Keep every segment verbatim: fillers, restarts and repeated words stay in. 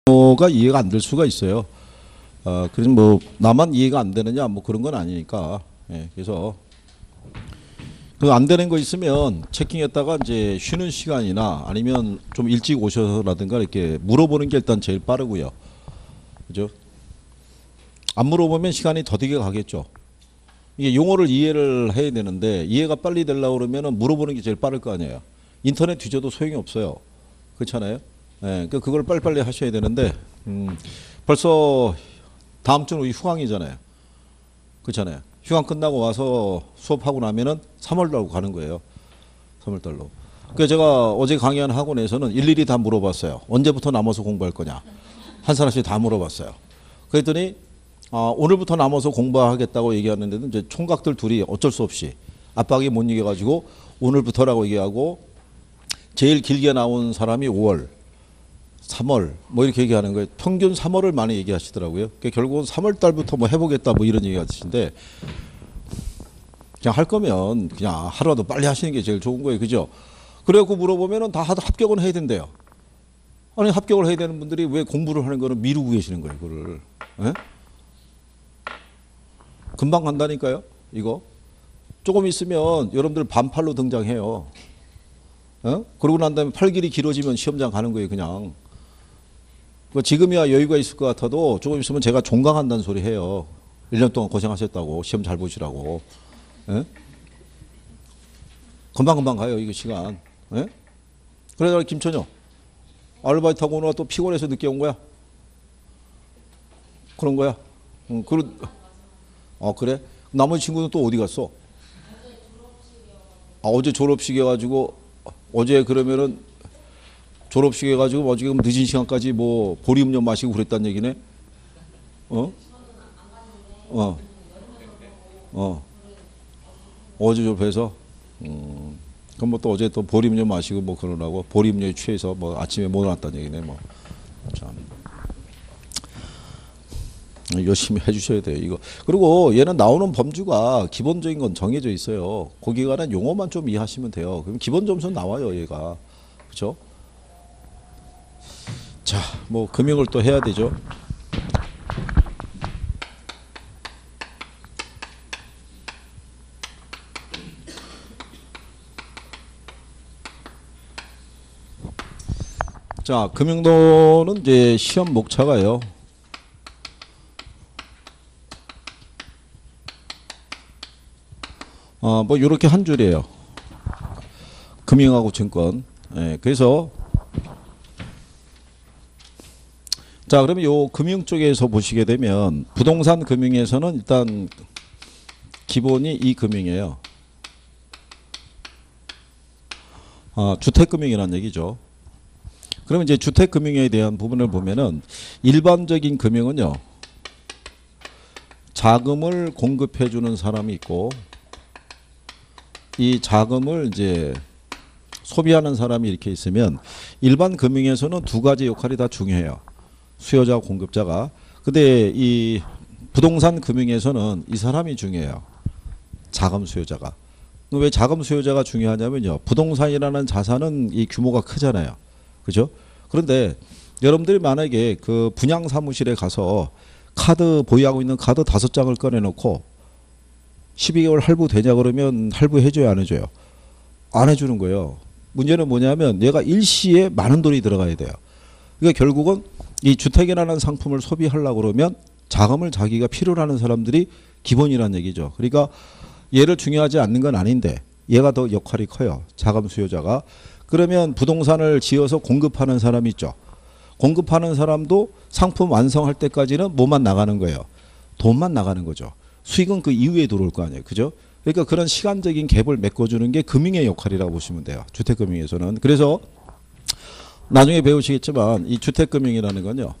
가 이해가 안 될 수가 있어요. 어, 그래서 뭐 나만 이해가 안 되느냐 뭐 그런 건 아니니까. 예, 그래서 그 안 되는 거 있으면 체킹했다가 이제 쉬는 시간이나 아니면 좀 일찍 오셔서라든가 이렇게 물어보는 게 일단 제일 빠르고요. 그죠? 안 물어보면 시간이 더디게 가겠죠. 이게 용어를 이해를 해야 되는데 이해가 빨리 되려고 그러면은 물어보는 게 제일 빠를 거 아니에요. 인터넷 뒤져도 소용이 없어요. 그렇잖아요. 예, 그러니까 그걸 빨리빨리 하셔야 되는데 음, 벌써 다음 주는 우리 휴강이잖아요. 그렇잖아요. 휴강 끝나고 와서 수업하고 나면은 삼월달로 가는 거예요. 삼월달로. 그래서 제가 어제 강의한 학원에서는 일일이 다 물어봤어요. 언제부터 남아서 공부할 거냐. 한 사람씩 다 물어봤어요. 그랬더니 아, 오늘부터 남아서 공부하겠다고 얘기하는데도 이제 총각들 둘이 어쩔 수 없이 압박이 못 이겨가지고 오늘부터라고 얘기하고 제일 길게 나온 사람이 오월, 삼월 뭐 이렇게 얘기하는 거예요. 평균 삼월을 많이 얘기하시더라고요. 그러니까 결국은 삼월 달부터 뭐 해보겠다 뭐 이런 얘기 하시는데 그냥 할 거면 그냥 하루라도 빨리 하시는 게 제일 좋은 거예요. 그죠? 그래갖고 물어보면은 다 합격은 해야 된대요. 아니 합격을 해야 되는 분들이 왜 공부를 하는 거를 미루고 계시는 거예요. 그거를. 에? 금방 간다니까요. 이거. 조금 있으면 여러분들 반팔로 등장해요. 어? 그러고 난 다음에 팔 길이 길어지면 시험장 가는 거예요. 그냥. 지금이야 여유가 있을 것 같아도 조금 있으면 제가 종강한다는 소리 해요. 일 년 동안 고생하셨다고. 시험 잘 보시라고. 에? 금방금방 가요. 이거 시간. 에? 그래서 김천효. 아르바이트하고 오늘 또 피곤해서 늦게 온 거야? 그런 거야? 응, 그러, 아, 그래? 나머지 친구는 또 어디 갔어? 아, 어제 졸업식 해가지고, 어제 그러면은 졸업식 해가지고, 뭐 지금 늦은 시간까지 뭐 보리음료 마시고 그랬단 얘기네? 어? 어. 어. 어제 졸업해서? 음. 그럼 뭐 또 어제 또 보리음료 마시고 뭐 그러라고? 보리음료에 취해서 뭐 아침에 못 왔단 얘기네, 뭐. 참. 열심히 해주셔야 돼요, 이거. 그리고 얘는 나오는 범주가 기본적인 건 정해져 있어요. 거기에 관한 용어만 좀 이해하시면 돼요. 그럼 기본 점수는 나와요, 얘가. 그죠? 자, 뭐, 금융을 또 해야 되죠. 자, 금융도는 이제 시험 목차가요. 어, 뭐, 요렇게 한 줄이에요. 금융하고 증권. 예, 그래서, 자, 그러면 요 금융 쪽에서 보시게 되면, 부동산 금융에서는 일단, 기본이 이 금융이에요. 어, 주택금융이라는 얘기죠. 그러면 이제 주택금융에 대한 부분을 보면은, 일반적인 금융은요, 자금을 공급해 주는 사람이 있고, 이 자금을 이제 소비하는 사람이 이렇게 있으면 일반 금융에서는 두 가지 역할이 다 중요해요. 수요자와 공급자가. 근데 이 부동산 금융에서는 이 사람이 중요해요. 자금 수요자가. 왜 자금 수요자가 중요하냐면요. 부동산이라는 자산은 이 규모가 크잖아요. 그죠? 그런데 여러분들이 만약에 그 분양 사무실에 가서 카드 보유하고 있는 카드 다섯 장을 꺼내놓고 십이 개월 할부 되냐 그러면 할부 해줘요, 안 해줘요? 안 해주는 거예요. 문제는 뭐냐면 얘가 일시에 많은 돈이 들어가야 돼요. 그러니까 결국은 이 주택이라는 상품을 소비하려고 그러면 자금을 자기가 필요로 하는 사람들이 기본이라는 얘기죠. 그러니까 얘를 중요하지 않는 건 아닌데 얘가 더 역할이 커요. 자금 수요자가. 그러면 부동산을 지어서 공급하는 사람이 있죠. 공급하는 사람도 상품 완성할 때까지는 뭐만 나가는 거예요? 돈만 나가는 거죠. 수익은 그 이후에 들어올 거 아니에요. 그죠? 그러니까 그런 시간적인 갭을 메꿔주는 게 금융의 역할이라고 보시면 돼요. 주택금융에서는. 그래서 나중에 배우시겠지만 이 주택금융이라는 건요.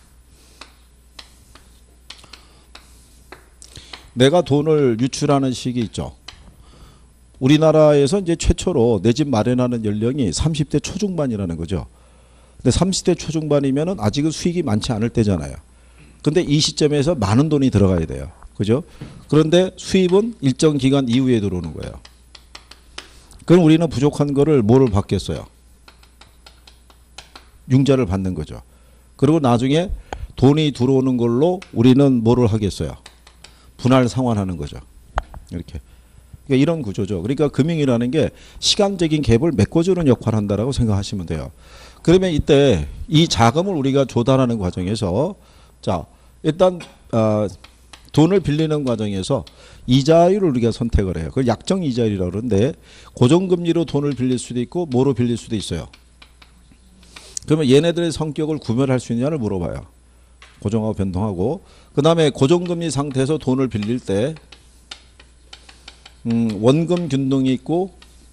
내가 돈을 유출하는 시기 있죠. 우리나라에서 이제 최초로 내 집 마련하는 연령이 삼십 대 초중반이라는 거죠. 근데 삼십 대 초중반이면은 아직은 수익이 많지 않을 때잖아요. 근데 이 시점에서 많은 돈이 들어가야 돼요. 그죠? 그런데 수입은 일정 기간 이후에 들어오는 거예요. 그럼 우리는 부족한 거를 뭐를 받겠어요? 융자를 받는 거죠. 그리고 나중에 돈이 들어오는 걸로 우리는 뭐를 하겠어요? 분할 상환하는 거죠. 이렇게. 그러니까 이런 구조죠. 그러니까 금융이라는 게 시간적인 갭을 메꿔주는 역할을 한다라고 생각하시면 돼요. 그러면 이때 이 자금을 우리가 조달하는 과정에서 자 일단 어, 돈을 빌리는 과정에서 이자율을 우리가 선택을 해요. 그걸 약정 이자율이라고 그러는데 고정금리로 돈을 빌릴 수도 있고 뭐로 빌릴 수도 있어요. 그러면 얘네들의 성격을 구별할 수 있느냐를 물어봐요. 고정하고 변동하고 그 다음에 고정금리 상태에서 돈을 빌릴 때 음, 원금 균등이 있고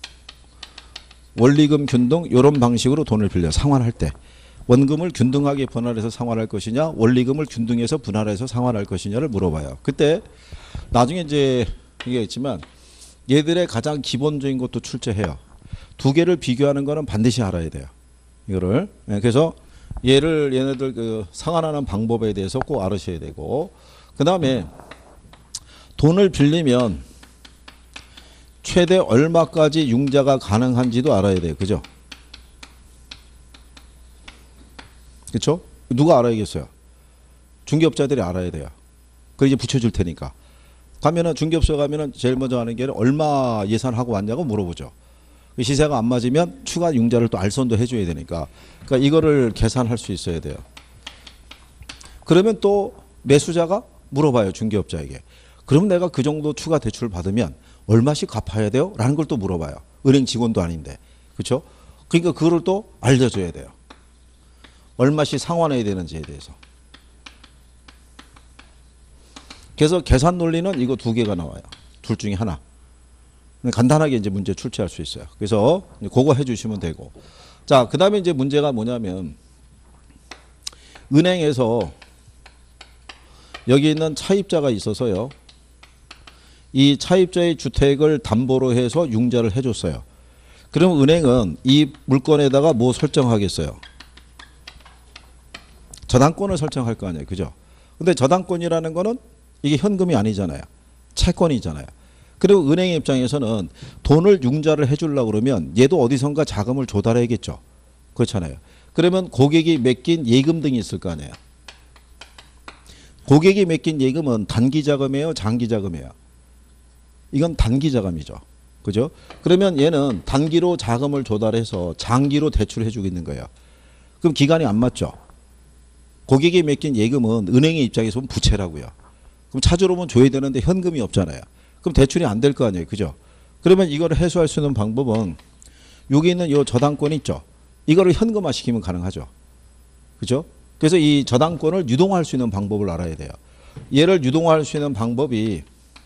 원리금 균등 이런 방식으로 돈을 빌려 상환할 때 원금을 균등하게 분할해서 상환할 것이냐 원리금을 균등해서 분할해서 상환할 것이냐를 물어봐요. 그때 나중에 이제 얘기했지만 얘들의 가장 기본적인 것도 출제해요. 두 개를 비교하는 거는 반드시 알아야 돼요. 이거를 네, 그래서 얘를 얘네들 그 상환하는 방법에 대해서 꼭 알으셔야 되고 그 다음에 돈을 빌리면 최대 얼마까지 융자가 가능한지도 알아야 돼요. 그죠? 그렇죠? 누가 알아야겠어요? 중개업자들이 알아야 돼요. 그걸 이제 붙여줄 테니까. 가면은 중개업소 가면은 제일 먼저 하는 게 얼마 예산하고 왔냐고 물어보죠. 시세가 안 맞으면 추가 융자를 또 알선도 해줘야 되니까. 그러니까 이거를 계산할 수 있어야 돼요. 그러면 또 매수자가 물어봐요. 중개업자에게. 그럼 내가 그 정도 추가 대출을 받으면 얼마씩 갚아야 돼요? 라는 걸 또 물어봐요. 은행 직원도 아닌데. 그렇죠? 그러니까 그거를 또 알려줘야 돼요. 얼마씩 상환해야 되는지에 대해서. 그래서 계산 논리는 이거 두 개가 나와요. 둘 중에 하나. 간단하게 이제 문제 출제할 수 있어요. 그래서 그거 해주시면 되고. 자, 그 다음에 이제 문제가 뭐냐면 은행에서 여기 있는 차입자가 있어서요. 이 차입자의 주택을 담보로 해서 융자를 해줬어요. 그럼 은행은 이 물건에다가 뭐 설정하겠어요? 저당권을 설정할 거 아니에요. 그죠? 근데 저당권이라는 거는 이게 현금이 아니잖아요. 채권이잖아요. 그리고 은행 입장에서는 돈을 융자를 해주려고 그러면 얘도 어디선가 자금을 조달해야겠죠. 그렇잖아요. 그러면 고객이 맡긴 예금 등이 있을 거 아니에요. 고객이 맡긴 예금은 단기 자금이에요? 장기 자금이에요? 이건 단기 자금이죠. 그죠? 그러면 얘는 단기로 자금을 조달해서 장기로 대출해 주고 있는 거예요. 그럼 기간이 안 맞죠? 고객이 맡긴 예금은 은행의 입장에서 보면 부채라고요. 그럼 찾으러 오면 줘야 되는데 현금이 없잖아요. 그럼 대출이 안 될 거 아니에요. 그죠? 그러면 이거를 해소할 수 있는 방법은 여기 있는 이 저당권 있죠? 이거를 현금화 시키면 가능하죠. 그죠? 그래서 이 저당권을 유동화할 수 있는 방법을 알아야 돼요. 얘를 유동화할 수 있는 방법이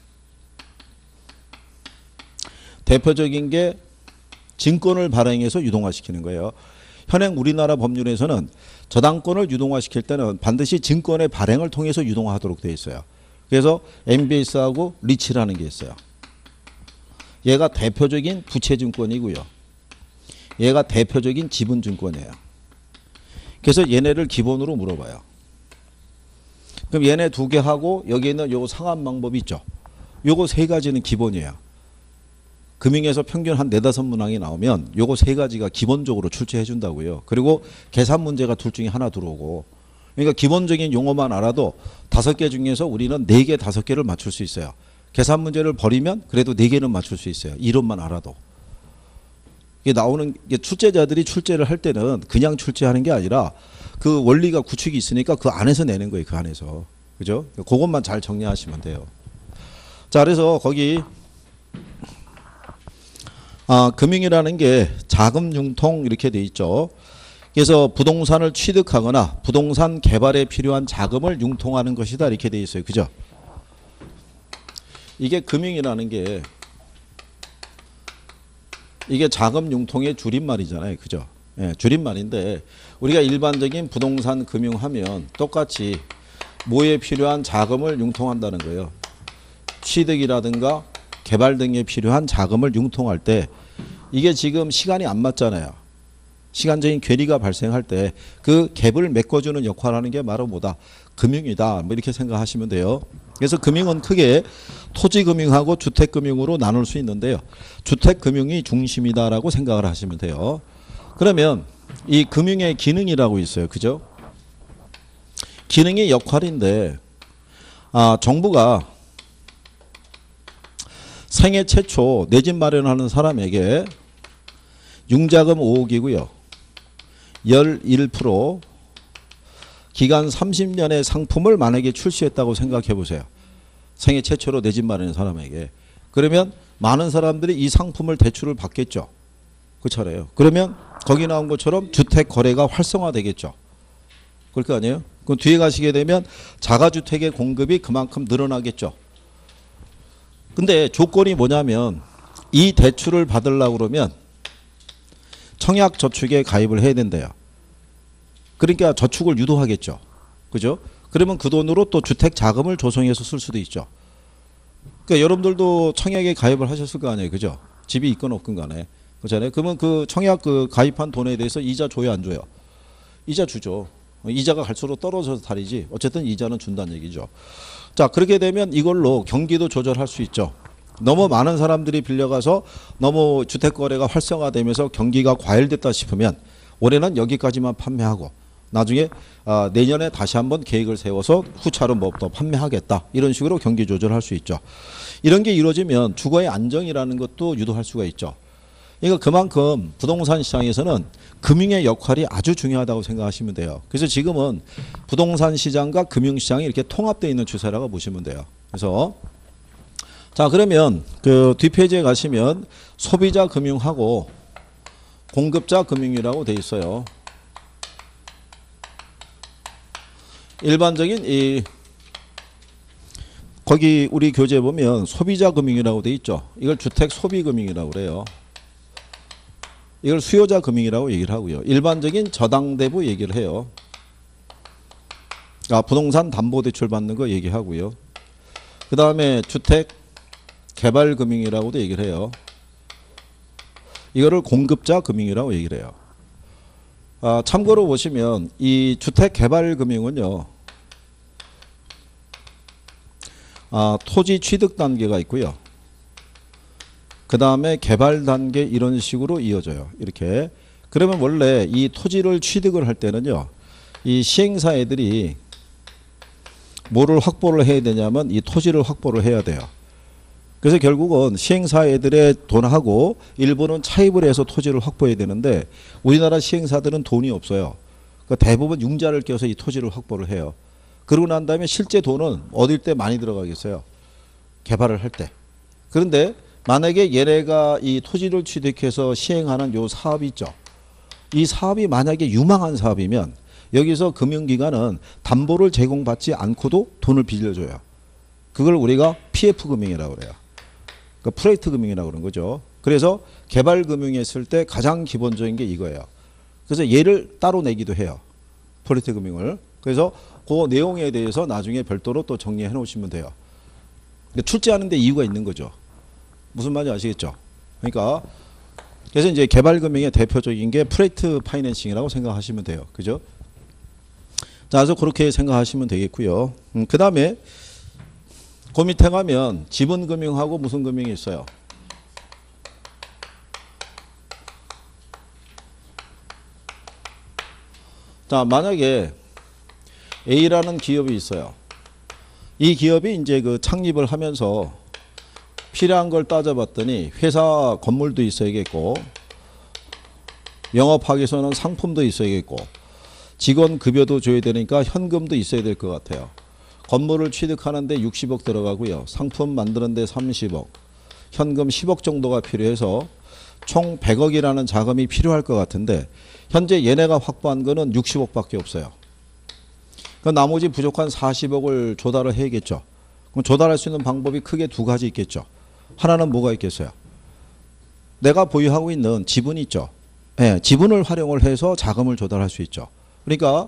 대표적인 게 증권을 발행해서 유동화시키는 거예요. 현행 우리나라 법률에서는 저당권을 유동화시킬 때는 반드시 증권의 발행을 통해서 유동화하도록 되어 있어요. 그래서 엠비에스하고 리츠라는 게 있어요. 얘가 대표적인 부채증권이고요. 얘가 대표적인 지분증권이에요. 그래서 얘네를 기본으로 물어봐요. 그럼 얘네 두 개 하고 여기 있는 요 상환 방법이 있죠. 요거 세 가지는 기본이에요. 금융에서 평균 한 네다섯 문항이 나오면 요거 세 가지가 기본적으로 출제해 준다고요. 그리고 계산 문제가 둘 중에 하나 들어오고. 그러니까 기본적인 용어만 알아도 다섯 개 중에서 우리는 네 개, 다섯 개를 맞출 수 있어요. 계산 문제를 버리면 그래도 네 개는 맞출 수 있어요. 이론만 알아도. 이게 나오는 게 출제자들이 출제를 할 때는 그냥 출제하는 게 아니라 그 원리가 구축이 있으니까 그 안에서 내는 거예요. 그 안에서. 그죠? 그것만 잘 정리하시면 돼요. 자, 그래서 거기 아, 금융이라는 게 자금 융통 이렇게 돼 있죠. 그래서 부동산을 취득하거나 부동산 개발에 필요한 자금을 융통하는 것이다 이렇게 돼 있어요. 그죠? 이게 금융이라는 게 이게 자금 융통의 줄임말이잖아요. 그죠? 예, 줄임말인데 우리가 일반적인 부동산 금융하면 똑같이 뭐에 필요한 자금을 융통한다는 거예요. 취득이라든가 개발 등에 필요한 자금을 융통할 때 이게 지금 시간이 안 맞잖아요. 시간적인 괴리가 발생할 때 그 갭을 메꿔주는 역할을 하는 게 바로 뭐다? 금융이다. 뭐 이렇게 생각하시면 돼요. 그래서 금융은 크게 토지금융하고 주택금융으로 나눌 수 있는데요. 주택금융이 중심이다라고 생각을 하시면 돼요. 그러면 이 금융의 기능이라고 있어요. 그죠? 기능의 역할인데 아, 정부가 생애 최초 내 집 마련하는 사람에게 융자금 오억이고요. 십일 퍼센트 기간 삼십 년의 상품을 만약에 출시했다고 생각해 보세요. 생애 최초로 내 집 마련하는 사람에게. 그러면 많은 사람들이 이 상품을 대출을 받겠죠. 그렇잖아요. 그러면 거기 나온 것처럼 주택 거래가 활성화되겠죠. 그럴 거 아니에요? 그럼 뒤에 가시게 되면 자가주택의 공급이 그만큼 늘어나겠죠. 근데 조건이 뭐냐면 이 대출을 받으려고 그러면 청약저축에 가입을 해야 된대요. 그러니까 저축을 유도하겠죠. 그죠? 그러면 그 돈으로 또 주택 자금을 조성해서 쓸 수도 있죠. 그러니까 여러분들도 청약에 가입을 하셨을 거 아니에요. 그죠? 집이 있건 없건 간에. 그렇잖아요. 그러면 그 청약 그 가입한 돈에 대해서 이자 줘요, 안 줘요? 이자 주죠. 이자가 갈수록 떨어져서 다르지. 어쨌든 이자는 준다는 얘기죠. 자, 그렇게 되면 이걸로 경기도 조절할 수 있죠. 너무 많은 사람들이 빌려가서 너무 주택거래가 활성화되면서 경기가 과열됐다 싶으면 올해는 여기까지만 판매하고 나중에 아, 내년에 다시 한번 계획을 세워서 후차로 뭐 더 판매하겠다. 이런 식으로 경기 조절할 수 있죠. 이런 게 이루어지면 주거의 안정이라는 것도 유도할 수가 있죠. 그러니까 그만큼 부동산 시장에서는 금융의 역할이 아주 중요하다고 생각하시면 돼요. 그래서 지금은 부동산 시장과 금융시장이 이렇게 통합되어 있는 추세라고 보시면 돼요. 그래서 자, 그러면 그 뒷페이지에 가시면 소비자 금융하고 공급자 금융이라고 돼 있어요. 일반적인 이 거기 우리 교재에 보면 소비자 금융이라고 돼 있죠. 이걸 주택 소비 금융이라고 그래요. 이걸 수요자 금융이라고 얘기를 하고요. 일반적인 저당대부 얘기를 해요. 아, 부동산 담보대출 받는 거 얘기하고요. 그 다음에 주택 개발 금융이라고도 얘기를 해요. 이거를 공급자 금융이라고 얘기를 해요. 아, 참고로 보시면 이 주택 개발 금융은요. 아, 토지 취득 단계가 있고요. 그 다음에 개발 단계 이런 식으로 이어져요. 이렇게. 그러면 원래 이 토지를 취득을 할 때는요. 이 시행사애들이 뭐를 확보를 해야 되냐면 이 토지를 확보를 해야 돼요. 그래서 결국은 시행사애들의 돈하고 일부는 차입을 해서 토지를 확보해야 되는데 우리나라 시행사들은 돈이 없어요. 그러니까 대부분 융자를 껴서 이 토지를 확보를 해요. 그러고 난 다음에 실제 돈은 얻을 때 많이 들어가겠어요. 개발을 할 때. 그런데 만약에 얘네가 이 토지를 취득해서 시행하는 요 사업이 있죠. 이 사업이 만약에 유망한 사업이면 여기서 금융기관은 담보를 제공받지 않고도 돈을 빌려줘요. 그걸 우리가 피에프 금융이라고 그래요. 그러니까 프레이트 금융이라고 그러는 거죠. 그래서 개발 금융에 쓸 때 가장 기본적인 게 이거예요. 그래서 얘를 따로 내기도 해요. 프레이트 금융을. 그래서 그 내용에 대해서 나중에 별도로 또 정리해 놓으시면 돼요. 출제하는 데 이유가 있는 거죠. 무슨 말인지 아시겠죠? 그러니까 그래서 이제 개발 금융의 대표적인 게 프레이트 파이낸싱이라고 생각하시면 돼요. 그죠? 자, 그래서 그렇게 생각하시면 되겠고요. 음, 그 다음에 그 밑에 가면 지분 금융하고 무슨 금융이 있어요? 자, 만약에 A라는 기업이 있어요. 이 기업이 이제 그 창립을 하면서 필요한 걸 따져봤더니 회사 건물도 있어야겠고 영업하기 위해서는 상품도 있어야겠고 직원 급여도 줘야 되니까 현금도 있어야 될 것 같아요. 건물을 취득하는데 육십억 들어가고요. 상품 만드는데 삼십억, 현금 십억 정도가 필요해서 총 백억이라는 자금이 필요할 것 같은데 현재 얘네가 확보한 거는 육십억밖에 없어요. 그 나머지 부족한 사십억을 조달을 해야겠죠. 그럼 조달할 수 있는 방법이 크게 두 가지 있겠죠. 하나는 뭐가 있겠어요? 내가 보유하고 있는 지분이 있죠. 네, 지분을 활용을 해서 자금을 조달할 수 있죠. 그러니까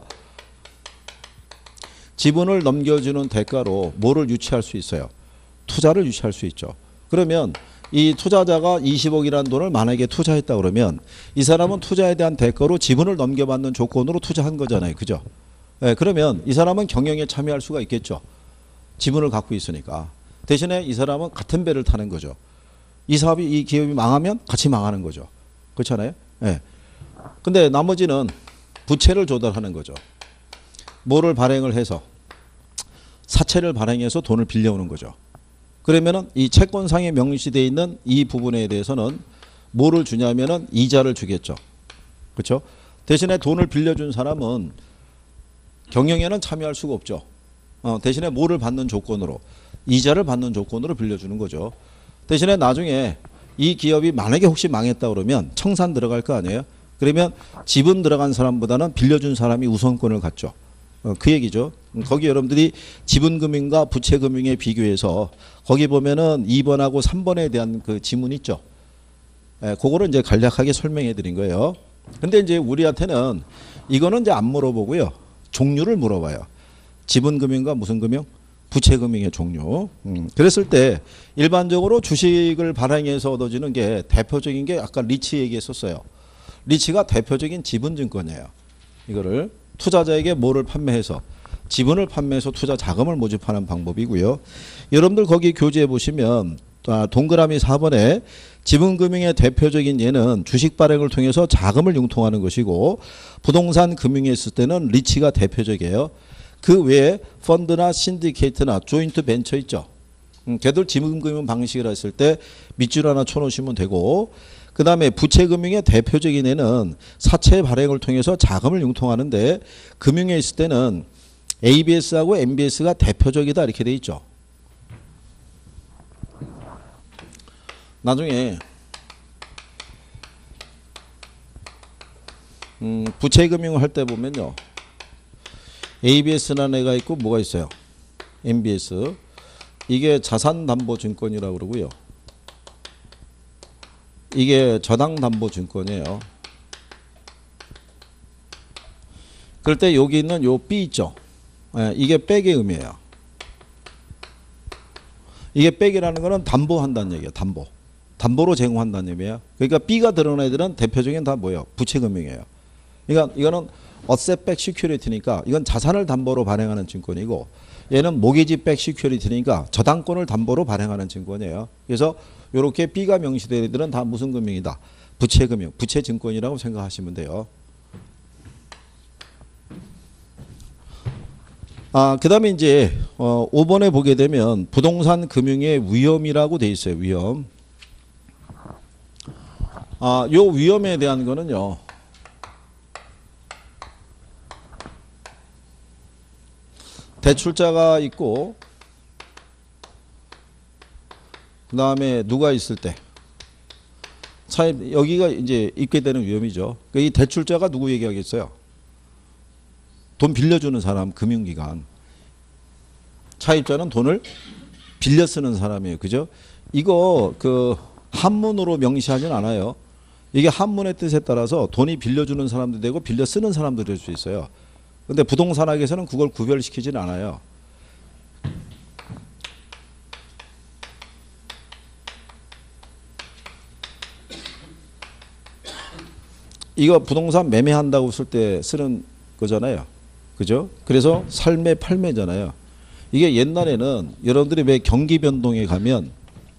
지분을 넘겨주는 대가로 뭐를 유치할 수 있어요? 투자를 유치할 수 있죠. 그러면 이 투자자가 이십억이라는 돈을 만약에 투자했다 그러면 이 사람은 투자에 대한 대가로 지분을 넘겨받는 조건으로 투자한 거잖아요. 그죠? 네, 그러면 이 사람은 경영에 참여할 수가 있겠죠. 지분을 갖고 있으니까. 대신에 이 사람은 같은 배를 타는 거죠. 이 사업이, 이 기업이 망하면 같이 망하는 거죠. 그렇잖아요? 네. 근데 나머지는 부채를 조달하는 거죠. 뭐를 발행을 해서 사채를 발행해서 돈을 빌려오는 거죠. 그러면은 이 채권상에 명시되어 있는 이 부분에 대해서는 뭐를 주냐면은 이자를 주겠죠. 그렇죠? 대신에 돈을 빌려준 사람은 경영에는 참여할 수가 없죠. 어, 대신에 뭐를 받는 조건으로? 이자를 받는 조건으로 빌려주는 거죠. 대신에 나중에 이 기업이 만약에 혹시 망했다 그러면 청산 들어갈 거 아니에요? 그러면 지분 들어간 사람보다는 빌려준 사람이 우선권을 갖죠. 어, 그 얘기죠. 거기 여러분들이 지분금융과 부채금융에 비교해서 거기 보면은 이 번하고 삼 번에 대한 그 지문 있죠. 예, 그거를 이제 간략하게 설명해 드린 거예요. 근데 이제 우리한테는 이거는 이제 안 물어보고요. 종류를 물어봐요. 지분금융과 무슨 금융? 부채금융의 종류. 음, 그랬을 때 일반적으로 주식을 발행해서 얻어지는 게 대표적인 게 아까 리치 얘기했었어요. 리치가 대표적인 지분증권이에요. 이거를 투자자에게 뭐를 판매해서 지분을 판매해서 투자 자금을 모집하는 방법이고요. 여러분들 거기 교재에 보시면 동그라미 사 번에 지분금융의 대표적인 예는 주식 발행을 통해서 자금을 융통하는 것이고 부동산 금융에 있을 때는 리치가 대표적이에요. 그 외에 펀드나 신디케이트나 조인트 벤처 있죠. 음, 걔들 지분금융 방식이라 했을 때 밑줄 하나 쳐놓으시면 되고 그 다음에 부채금융의 대표적인 예는 사채 발행을 통해서 자금을 융통하는데 금융에 있을 때는 에이비에스하고 엠비에스가 대표적이다 이렇게 돼 있죠. 나중에 음, 부채금융 할 때 보면요. 에이비에스라는 애가 있고 뭐가 있어요? 엠비에스. 이게 자산담보증권이라고 그러고요. 이게 저당담보증권이에요. 그럴 때 여기 있는 요 B 있죠. 예, 이게 백의 의미예요. 이게 백이라는 거는 담보한다는 얘기예요. 담보. 담보로 제공한다는 의미예요. 그러니까 B가 들어간 애들은 대표적인 다 뭐예요? 부채금융이에요. 그러니까 이거는 어셋백 시큐리티니까 이건 자산을 담보로 발행하는 증권이고 얘는 모기지백 시큐리티니까 저당권을 담보로 발행하는 증권이에요. 그래서 이렇게 B가 명시된 애들은 다 무슨 금융이다? 부채금융, 부채증권이라고 생각하시면 돼요. 아, 그 다음에 이제 어, 오 번에 보게 되면 부동산 금융의 위험이라고 돼 있어요. 위험. 아, 요 위험에 대한 거는요. 대출자가 있고 그 다음에 누가 있을 때 차입 여기가 이제 있게 되는 위험이죠. 그러니까 이 대출자가 누구 얘기하겠어요? 돈 빌려주는 사람, 금융기관. 차입자는 돈을 빌려 쓰는 사람이에요. 그죠? 이거 그 한문으로 명시하진 않아요. 이게 한문의 뜻에 따라서 돈이 빌려주는 사람도 되고 빌려 쓰는 사람도 될 수 있어요. 근데 부동산학에서는 그걸 구별시키진 않아요. 이거 부동산 매매한다고 쓸 때 쓰는 거잖아요. 그죠? 그래서 살매 팔매잖아요. 이게 옛날에는 여러분들이 왜 경기 변동에 가면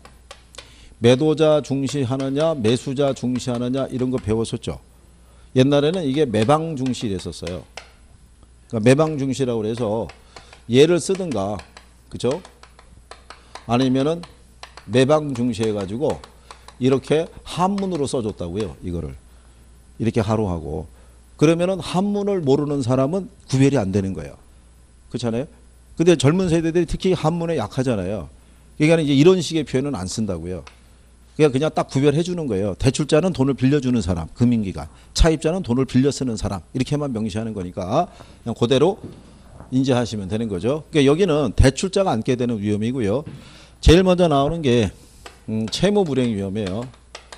매도자 중시하느냐 매수자 중시하느냐 이런 거 배웠었죠. 옛날에는 이게 매방 중시랬었어요. 그러니까 매방 중시라고 해서 얘를 쓰든가, 그죠? 아니면은 매방 중시해 가지고 이렇게 한문으로 써줬다고요. 이거를 이렇게 하루 하고 그러면은 한문을 모르는 사람은 구별이 안 되는 거예요. 그렇잖아요. 근데 젊은 세대들이 특히 한문에 약하잖아요. 그러니까 이제 이런 식의 표현은 안 쓴다고요. 그냥 그냥 딱 구별해 주는 거예요. 대출자는 돈을 빌려주는 사람, 금융기관. 차입자는 돈을 빌려 쓰는 사람. 이렇게만 명시하는 거니까 그냥 그대로 인지하시면 되는 거죠. 그러니까 여기는 대출자가 앉게 되는 위험이고요. 제일 먼저 나오는 게 음, 채무 불이행 위험이에요.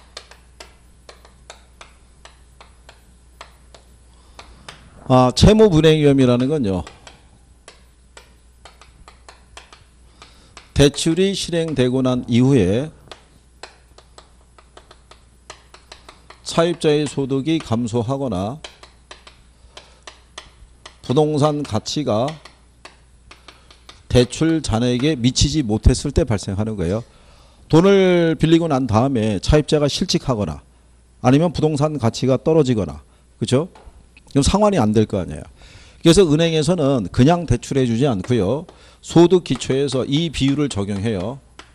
아, 채무 불이행 위험이라는 건요. 대출이 실행되고 난 이후에 차입자의 소득이 감소하거나 부동산 가치가 대출 잔액에 미치지 못했을 때 발생하는 거예요. 돈을 빌리고 난 다음에 차입자가 실직하거나 아니면 부동산 가치가 떨어지거나, 그렇죠? 그럼 상환이 안 될 거 아니에요. 그래서 은행에서는 그냥 대출해 주지 않고요. 소득 기초에서 이 비율을 적용해요.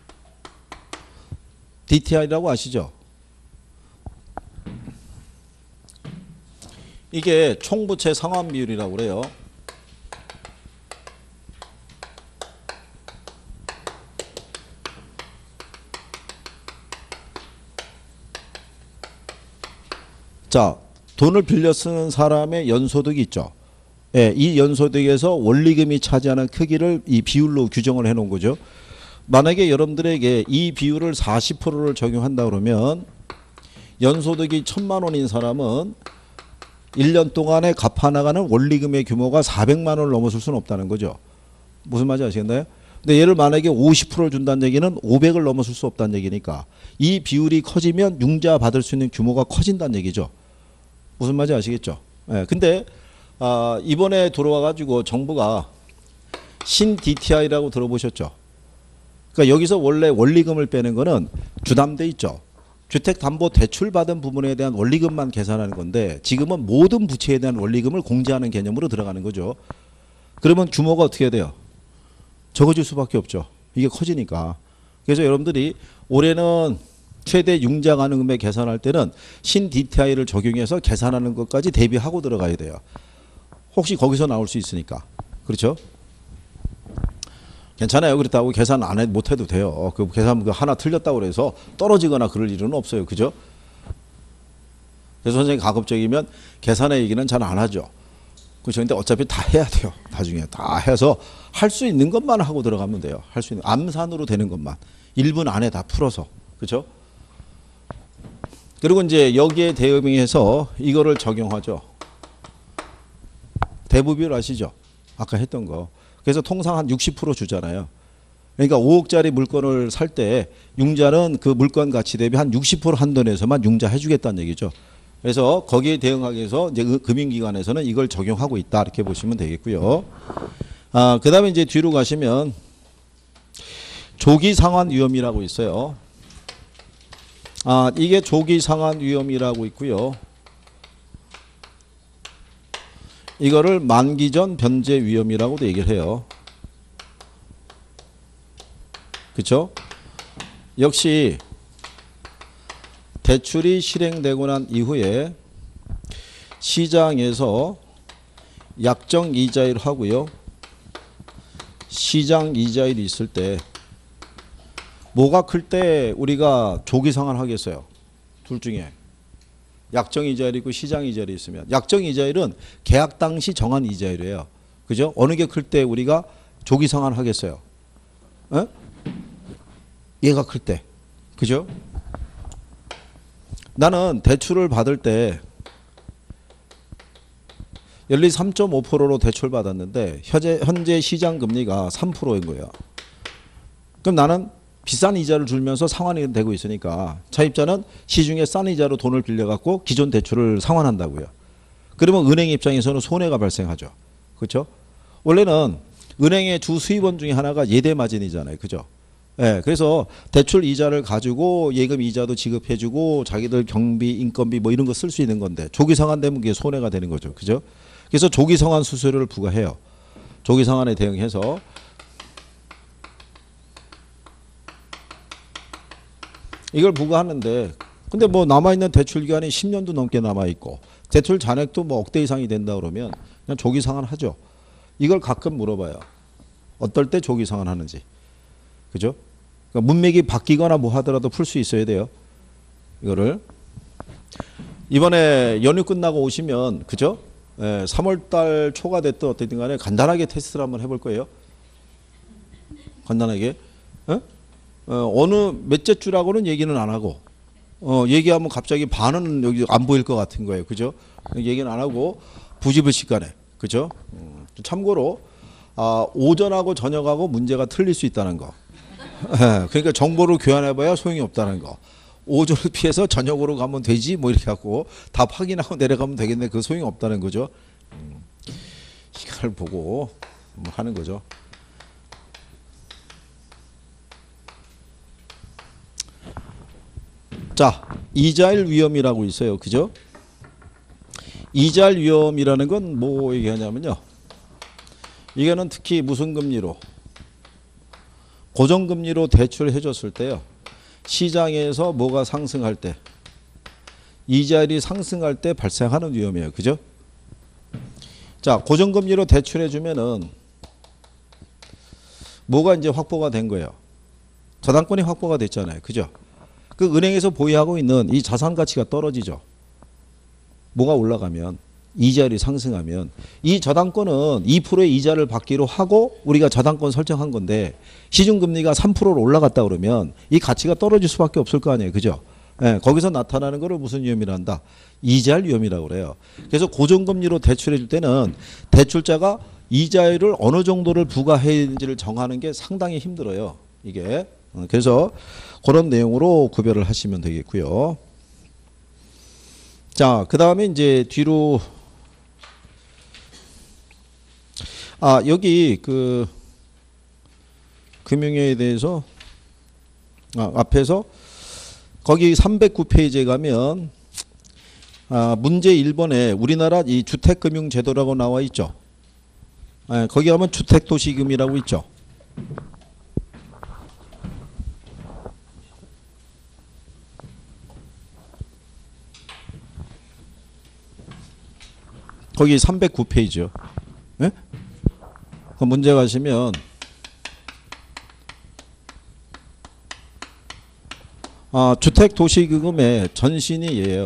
디티아이라고 아시죠? 이게 총부채 상환 비율이라고 그래요. 자, 돈을 빌려 쓰는 사람의 연소득이 있죠. 예, 이 연소득에서 원리금이 차지하는 크기를 이 비율로 규정을 해 놓은 거죠. 만약에 여러분들에게 이 비율을 사십 퍼센트를 적용한다 그러면 연소득이 천만 원인 사람은 일 년 동안에 갚아나가는 원리금의 규모가 사백만 원을 넘어설 수는 없다는 거죠. 무슨 말인지 아시겠나요? 근데 얘를 만약에 오십 퍼센트를 준다는 얘기는 오백을 넘어설 수 없다는 얘기니까 이 비율이 커지면 융자 받을 수 있는 규모가 커진다는 얘기죠. 무슨 말인지 아시겠죠? 예, 근데 아, 이번에 들어와 가지고 정부가 신 디티아이라고 들어보셨죠? 그러니까 여기서 원래 원리금을 빼는 거는 주담대 있죠. 주택담보대출 받은 부분에 대한 원리금만 계산하는 건데 지금은 모든 부채에 대한 원리금을 공제하는 개념으로 들어가는 거죠. 그러면 규모가 어떻게 돼요? 적어질 수밖에 없죠. 이게 커지니까. 그래서 여러분들이 올해는 최대 융자 가능금액 계산할 때는 신 디티아이를 적용해서 계산하는 것까지 대비하고 들어가야 돼요. 혹시 거기서 나올 수 있으니까. 그렇죠? 괜찮아요. 그렇다고 계산 안 해, 못 해도 돼요. 그 계산 그 하나 틀렸다고 그래서 떨어지거나 그럴 일은 없어요. 그죠? 그래서 선생님이 가급적이면 계산의 얘기는 잘 안 하죠. 그렇죠. 근데 어차피 다 해야 돼요. 나중에 다 해서 할 수 있는 것만 하고 들어가면 돼요. 할 수 있는 암산으로 되는 것만. 일 분 안에 다 풀어서. 그렇죠? 그리고 이제 여기에 대응해서 이거를 적용하죠. 대부비율 아시죠? 아까 했던 거. 그래서 통상 한 육십 퍼센트 주잖아요. 그러니까 오억짜리 물건을 살 때 융자는 그 물건 가치 대비 한 육십 퍼센트 한도내에서만 융자 해주겠다는 얘기죠. 그래서 거기에 대응하기 위해서 이제 금융기관에서는 이걸 적용하고 있다 이렇게 보시면 되겠고요. 아, 그 다음에 이제 뒤로 가시면 조기 상환 위험이라고 있어요. 아, 이게 조기 상환 위험이라고 있고요. 이거를 만기 전 변제 위험이라고도 얘기를 해요. 그렇죠? 역시 대출이 실행되고 난 이후에 시장에서 약정 이자율 하고요. 시장 이자율이 있을 때 뭐가 클 때 우리가 조기 상환하겠어요? 둘 중에. 약정 이자율이 있고 시장 이자율이 있으면 약정 이자율은 계약 당시 정한 이자율이에요. 그죠? 어느 게 클 때 우리가 조기 상환하겠어요? 어? 얘가 클 때. 그죠? 나는 대출을 받을 때 연리 삼 점 오 퍼센트로 대출 받았는데 현재, 현재 시장 금리가 삼 퍼센트인 거예요. 그럼 나는 비싼 이자를 줄면서 상환이 되고 있으니까 차입자는 시중에 싼 이자로 돈을 빌려갖고 기존 대출을 상환한다고요. 그러면 은행 입장에서는 손해가 발생하죠. 그렇죠? 원래는 은행의 주 수입원 중에 하나가 예대 마진이잖아요. 그죠? 예, 그래서 대출 이자를 가지고 예금 이자도 지급해주고 자기들 경비, 인건비 뭐 이런 거 쓸 수 있는 건데 조기 상환되면 그게 손해가 되는 거죠. 그죠? 그래서 조기 상환 수수료를 부과해요. 조기 상환에 대응해서 이걸 부과하는데 근데 뭐 남아있는 대출 기간이 십 년도 넘게 남아있고 대출 잔액도 뭐 억대 이상이 된다 그러면 그냥 조기 상환하죠. 이걸 가끔 물어봐요. 어떨 때 조기 상환하는지. 그죠? 그러니까 문맥이 바뀌거나 뭐 하더라도 풀 수 있어야 돼요. 이거를. 이번에 연휴 끝나고 오시면 그죠? 예, 삼월 달 초가 됐든 어쨌든 간에 간단하게 테스트를 한번 해볼 거예요. 간단하게. 어? 어, 어느 몇째 주라고는 얘기는 안 하고 어, 얘기하면 갑자기 반은 여기 안 보일 것 같은 거예요. 그죠? 얘기는 안 하고 부지불식간에. 그죠? 음, 참고로 아, 오전하고 저녁하고 문제가 틀릴 수 있다는 거. 예, 그러니까 정보를 교환해봐야 소용이 없다는 거. 오전을 피해서 저녁으로 가면 되지 뭐 이렇게 하고 답 확인하고 내려가면 되겠네. 그 소용이 없다는 거죠. 음, 시간을 보고 뭐 하는 거죠. 자, 이자율 위험이라고 있어요. 그죠? 이자율 위험이라는 건 뭐 얘기하냐면요. 이거는 특히 무슨 금리로? 고정금리로 대출해 줬을 때요. 시장에서 뭐가 상승할 때, 이자율이 상승할 때 발생하는 위험이에요. 그죠? 자, 고정금리로 대출해 주면은 뭐가 이제 확보가 된 거예요? 저당권이 확보가 됐잖아요. 그죠? 그 은행에서 보유하고 있는 이 자산 가치가 떨어지죠. 뭐가 올라가면, 이자율이 상승하면 이 저당권은 이 퍼센트의 이자를 받기로 하고 우리가 저당권 설정한 건데 시중금리가 삼 퍼센트로 올라갔다 그러면 이 가치가 떨어질 수밖에 없을 거 아니에요. 그죠? 예, 거기서 나타나는 거를 무슨 위험이라 한다? 이자율 위험이라고 그래요. 그래서 고정금리로 대출해 줄 때는 대출자가 이자율을 어느 정도를 부과해야 되는지를 정하는 게 상당히 힘들어요. 이게. 그래서 그런 내용으로 구별을 하시면 되겠고요. 자, 그 다음에 이제 뒤로 아, 여기 그 금융회에 대해서 아, 앞에서 거기 삼백구 페이지에 가면 아, 문제 일 번에 우리나라 이 주택금융제도라고 나와 있죠. 아, 거기 가면 주택도시금이라고 있죠. 거기 삼백구 페이지요. 네? 그 문제 가시면 아, 주택도시금의 전신이 얘예요.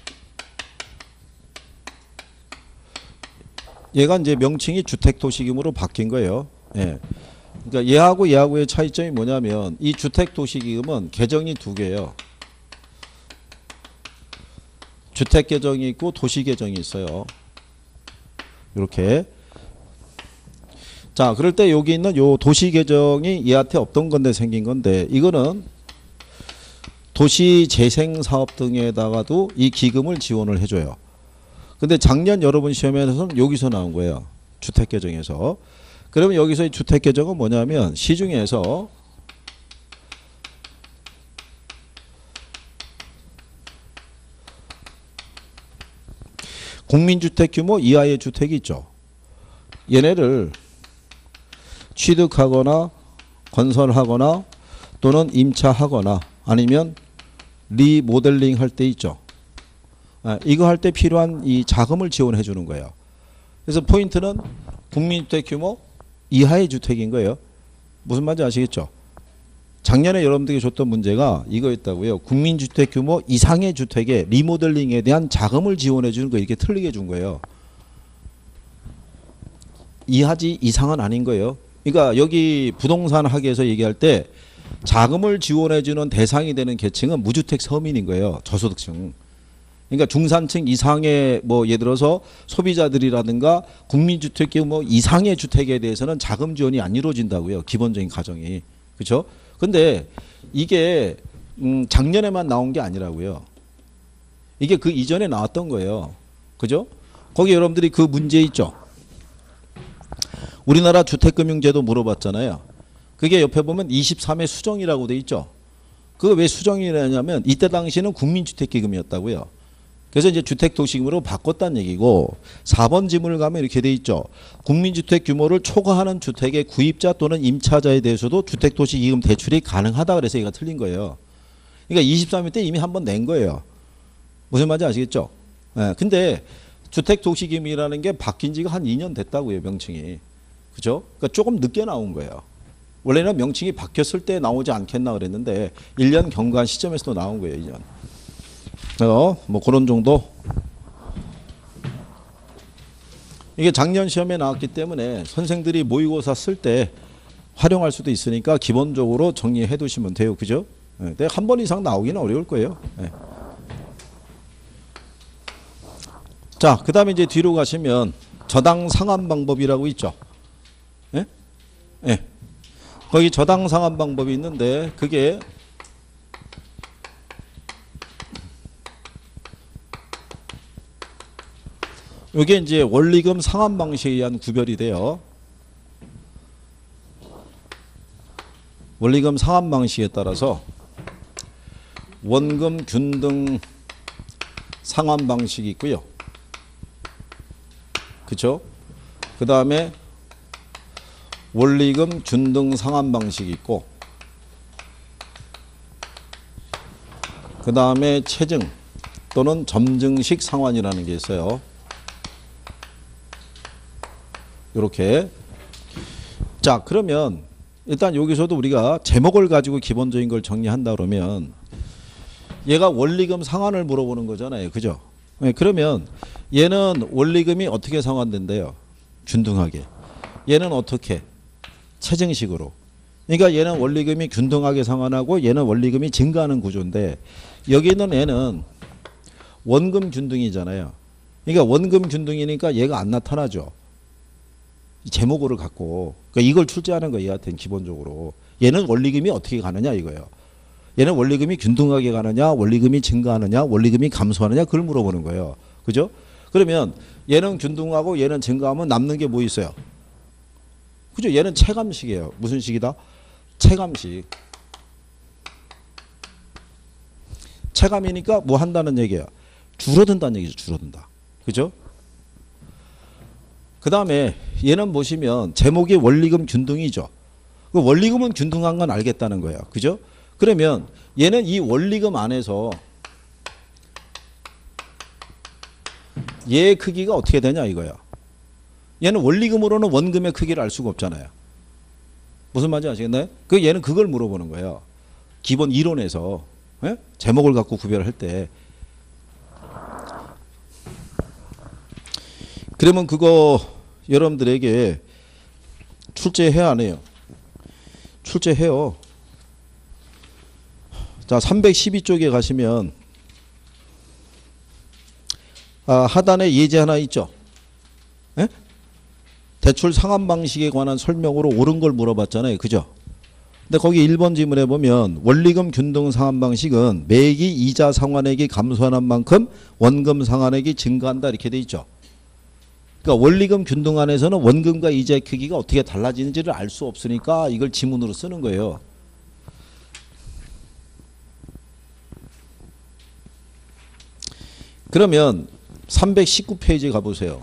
얘가 이제 명칭이 주택도시금으로 바뀐 거예요. 예. 그러니까 얘하고 얘하고의 차이점이 뭐냐면 이 주택도시금은 계정이 두 개예요. 주택계정이 있고 도시계정이 있어요. 이렇게. 자, 그럴 때 여기 있는 요 도시계정이 얘한테 없던 건데 생긴 건데 이거는 도시재생사업 등에다가도 이 기금을 지원을 해줘요. 근데 작년 여러분 시험에서는 여기서 나온 거예요. 주택계정에서. 그러면 여기서 이 주택계정은 뭐냐면 시중에서 국민주택 규모 이하의 주택이 있죠. 얘네를 취득하거나 건설하거나 또는 임차하거나 아니면 리모델링 할 때 있죠. 아, 이거 할 때 필요한 이 자금을 지원해 주는 거예요. 그래서 포인트는 국민주택 규모 이하의 주택인 거예요. 무슨 말인지 아시겠죠? 작년에 여러분들에게 줬던 문제가 이거였다고요. 국민주택 규모 이상의 주택에 리모델링에 대한 자금을 지원해 주는 거 이렇게 틀리게 준 거예요. 이하지 이상은 아닌 거예요. 그러니까 여기 부동산 학에서 얘기할 때 자금을 지원해 주는 대상이 되는 계층은 무주택 서민인 거예요. 저소득층. 그러니까 중산층 이상의 뭐 예를 들어서 소비자들이라든가 국민주택 규모 이상의 주택에 대해서는 자금 지원이 안 이루어진다고요. 기본적인 가정이. 그렇죠? 근데 이게 음 작년에만 나온 게 아니라고요. 이게 그 이전에 나왔던 거예요. 그죠? 거기 여러분들이 그 문제 있죠. 우리나라 주택금융제도 물어봤잖아요. 그게 옆에 보면 이십삼 회 수정이라고 돼 있죠. 그거 왜 수정이냐면 이때 당시는 국민주택기금이었다고요. 그래서 이제 주택도시금으로 바꿨다는 얘기고 사 번 지문을 가면 이렇게 돼 있죠. 국민주택 규모를 초과하는 주택의 구입자 또는 임차자에 대해서도 주택도시기금 대출이 가능하다 그래서 얘가 틀린 거예요. 그러니까 이십삼 회 때 이미 한번 낸 거예요. 무슨 말인지 아시겠죠? 네, 근데 주택도시기금이라는 게 바뀐 지가 한 이 년 됐다고요. 명칭이. 그죠? 그러니까 조금 늦게 나온 거예요. 원래는 명칭이 바뀌었을 때 나오지 않겠나 그랬는데 일 년 경과한 시점에서도 나온 거예요. 이 년. 어, 뭐 그런 정도. 이게 작년 시험에 나왔기 때문에 선생들이 모의고사 쓸 때 활용할 수도 있으니까 기본적으로 정리해 두시면 돼요. 그죠? 네, 한 번 이상 나오기는 어려울 거예요. 네. 자, 그 다음에 이제 뒤로 가시면 저당 상환 방법이라고 있죠. 예? 예. 거기 저당 상환 방법이 있는데 그게 이게 이제 원리금 상환 방식에 의한 구별이 돼요. 원리금 상환 방식에 따라서 원금 균등 상환 방식이 있고요. 그렇죠? 그 다음에 원리금 균등 상환 방식이 있고 그 다음에 체증 또는 점증식 상환이라는 게 있어요. 이렇게. 자, 그러면 일단 여기서도 우리가 제목을 가지고 기본적인 걸 정리한다 그러면 얘가 원리금 상환을 물어보는 거잖아요. 그죠? 네, 그러면 얘는 원리금이 어떻게 상환된대요? 균등하게. 얘는 어떻게? 체증식으로. 그러니까 얘는 원리금이 균등하게 상환하고 얘는 원리금이 증가하는 구조인데 여기 있는 애는 원금 균등이잖아요. 그러니까 원금 균등이니까 얘가 안 나타나죠. 제목을 갖고. 그러니까 이걸 출제하는 거예요. 얘한테는 기본적으로. 얘는 원리금이 어떻게 가느냐 이거예요. 얘는 원리금이 균등하게 가느냐, 원리금이 증가하느냐, 원리금이 감소하느냐 그걸 물어보는 거예요. 그죠? 그러면 얘는 균등하고 얘는 증가하면 남는 게 뭐 있어요? 그죠? 얘는 체감식이에요. 무슨 식이다? 체감식. 체감이니까 뭐 한다는 얘기예요? 줄어든다는 얘기죠. 줄어든다. 그죠? 그 다음에 얘는 보시면 제목이 원리금 균등이죠. 그 원리금은 균등한 건 알겠다는 거예요. 그죠? 그러면 얘는 이 원리금 안에서 얘의 크기가 어떻게 되냐 이거예요. 얘는 원리금으로는 원금의 크기를 알 수가 없잖아요. 무슨 말인지 아시겠나요? 그 얘는 그걸 물어보는 거예요. 기본 이론에서 예? 제목을 갖고 구별할 때. 그러면 그거 여러분들에게 출제해야 안 해요? 출제해요. 자, 삼백십이 쪽에 가시면 아, 하단에 예제 하나 있죠. 예? 대출 상환 방식에 관한 설명으로 옳은 걸 물어봤잖아요. 그죠? 근데 거기 일 번 지문에 보면 원리금 균등 상환 방식은 매기 이자 상환액이 감소하는 만큼 원금 상환액이 증가한다 이렇게 돼 있죠. 그러니까 원리금 균등 안에서는 원금과 이자의 크기가 어떻게 달라지는지를 알 수 없으니까 이걸 지문으로 쓰는 거예요. 그러면 삼백십구 페이지 가보세요.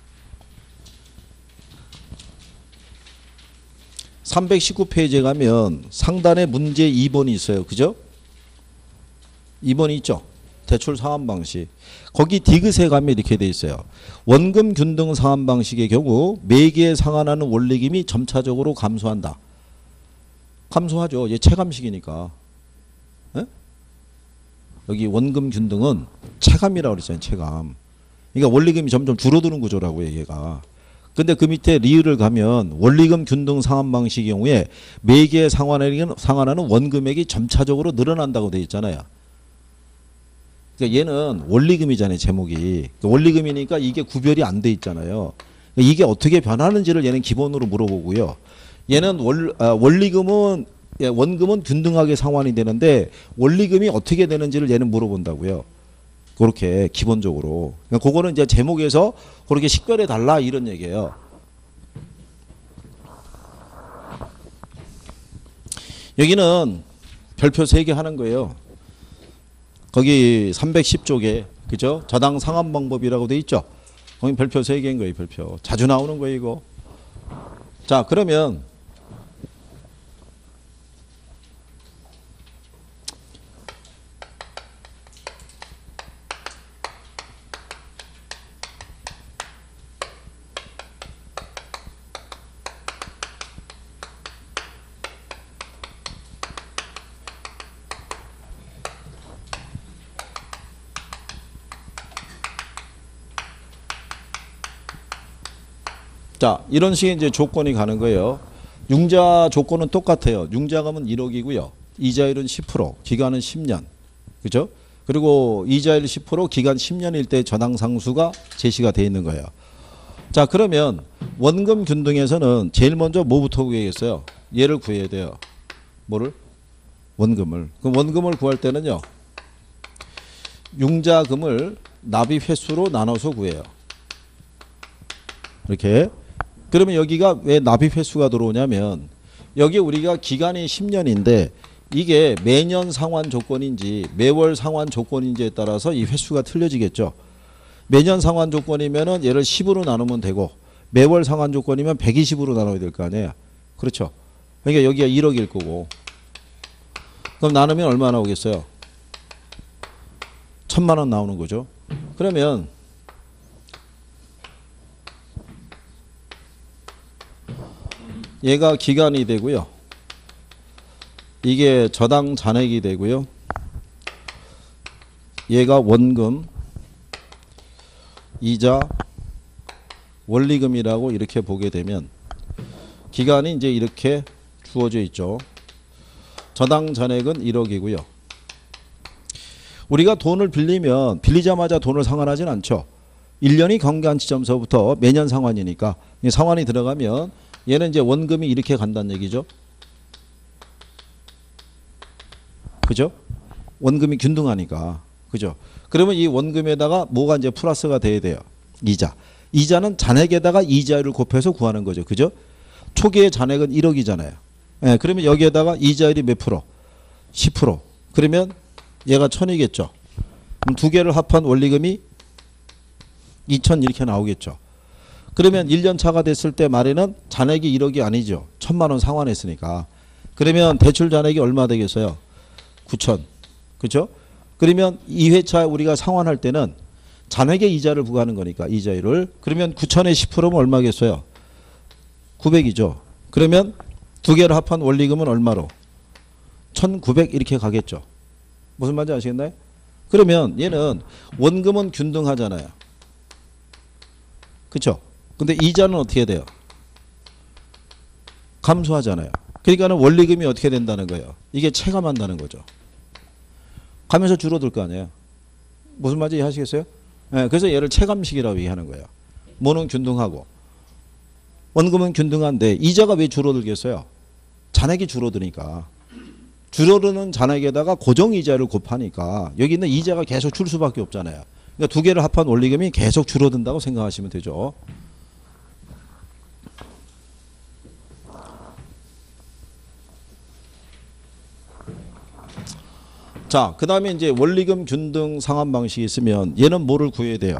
삼백십구 페이지에 가면 상단에 문제 이 번이 있어요. 그죠? 이 번이 있죠. 대출 상환 방식. 거기 디귿에 가면 이렇게 돼 있어요. 원금 균등 상환 방식의 경우 매기에 상환하는 원리금이 점차적으로 감소한다. 감소하죠. 얘 체감식이니까. 에? 여기 원금 균등은 체감이라고 그랬잖아요. 체감. 그러니까 원리금이 점점 줄어드는 구조라고요. 얘가. 근데 그 밑에 리을을 가면 원리금 균등 상환 방식의 경우에 매기에 상환하는 원금액이 점차적으로 늘어난다고 돼 있잖아요. 그러니까 얘는 원리금이잖아요. 제목이. 그러니까 원리금이니까 이게 구별이 안 돼 있잖아요. 그러니까 이게 어떻게 변하는지를 얘는 기본으로 물어보고요. 얘는 원, 아, 원리금은 예, 원금은 균등하게 상환이 되는데 원리금이 어떻게 되는지를 얘는 물어본다고요. 그렇게 기본적으로. 그러니까 그거는 이제 제목에서 그렇게 식별해 달라 이런 얘기예요. 여기는 별표 세 개 하는 거예요. 거기 삼백십 쪽에 그죠? 저당 상환 방법이라고 돼 있죠. 거기 별표 세 개인 거예요. 별표. 자주 나오는 거예요 이거. 자, 그러면 자, 이런 식의 이제 조건이 가는 거예요. 융자 조건은 똑같아요. 융자금은 일억이고요. 이자율은 십 퍼센트, 기간은 십 년. 그죠? 그리고 이자율 십 퍼센트, 기간 십 년일 때 전항 상수가 제시가 되어 있는 거예요. 자, 그러면 원금 균등에서는 제일 먼저 뭐부터 구해야겠어요? 얘를 구해야 돼요. 뭐를? 원금을. 그럼 원금을 구할 때는요. 융자금을 납입 횟수로 나눠서 구해요. 이렇게. 그러면 여기가 왜 납입 횟수가 들어오냐면 여기 우리가 기간이 십 년인데 이게 매년 상환 조건인지 매월 상환 조건인지에 따라서 이 횟수가 틀려지겠죠. 매년 상환 조건이면은 얘를 십으로 나누면 되고 매월 상환 조건이면 백이십으로 나눠야 될 거 아니에요. 그렇죠. 그러니까 여기가 일억일 거고. 그럼 나누면 얼마 나오겠어요? 천만 원 나오는 거죠. 그러면 얘가 기간이 되고요. 이게 저당 잔액이 되고요. 얘가 원금, 이자, 원리금이라고 이렇게 보게 되면 기간이 이제 이렇게 주어져 있죠. 저당 잔액은 일억이고요. 우리가 돈을 빌리면 빌리자마자 돈을 상환하진 않죠. 일 년이 경과한 시점서부터 매년 상환이니까 상환이 들어가면 얘는 이제 원금이 이렇게 간다는 얘기죠. 그죠? 원금이 균등하니까. 그죠? 그러면 이 원금에다가 뭐가 이제 플러스가 돼야 돼요? 이자. 이자는 잔액에다가 이자율을 곱해서 구하는 거죠. 그죠? 초기의 잔액은 일억이잖아요. 예, 그러면 여기에다가 이자율이 몇 프로? 십 퍼센트. 그러면 얘가 천이겠죠. 그럼 두 개를 합한 원리금이 이천 이렇게 나오겠죠. 그러면 일 년 차가 됐을 때 말에는 잔액이 일억이 아니죠. 천만 원 상환했으니까. 그러면 대출 잔액이 얼마 되겠어요? 구천. 그죠? 그러면 이 회차 우리가 상환할 때는 잔액의 이자를 부과하는 거니까 이자율을. 그러면 구천에 십 퍼센트면 얼마겠어요? 구백이죠. 그러면 두 개를 합한 원리금은 얼마로? 천구백 이렇게 가겠죠. 무슨 말인지 아시겠나요? 그러면 얘는 원금은 균등하잖아요. 그렇죠? 근데 이자는 어떻게 돼요? 감소하잖아요. 그러니까는 원리금이 어떻게 된다는 거예요? 이게 체감한다는 거죠. 가면서 줄어들 거 아니에요. 무슨 말인지 이해하시겠어요? 네, 그래서 얘를 체감식이라고 얘기하는 거예요. 뭐는 균등하고 원금은 균등한데 이자가 왜 줄어들겠어요? 잔액이 줄어드니까. 줄어드는 잔액에다가 고정이자를 곱하니까 여기 있는 이자가 계속 줄 수밖에 없잖아요. 그러니까 두 개를 합한 원리금이 계속 줄어든다고 생각하시면 되죠. 자, 그 다음에 이제 원리금 균등 상환 방식이 있으면 얘는 뭐를 구해야 돼요?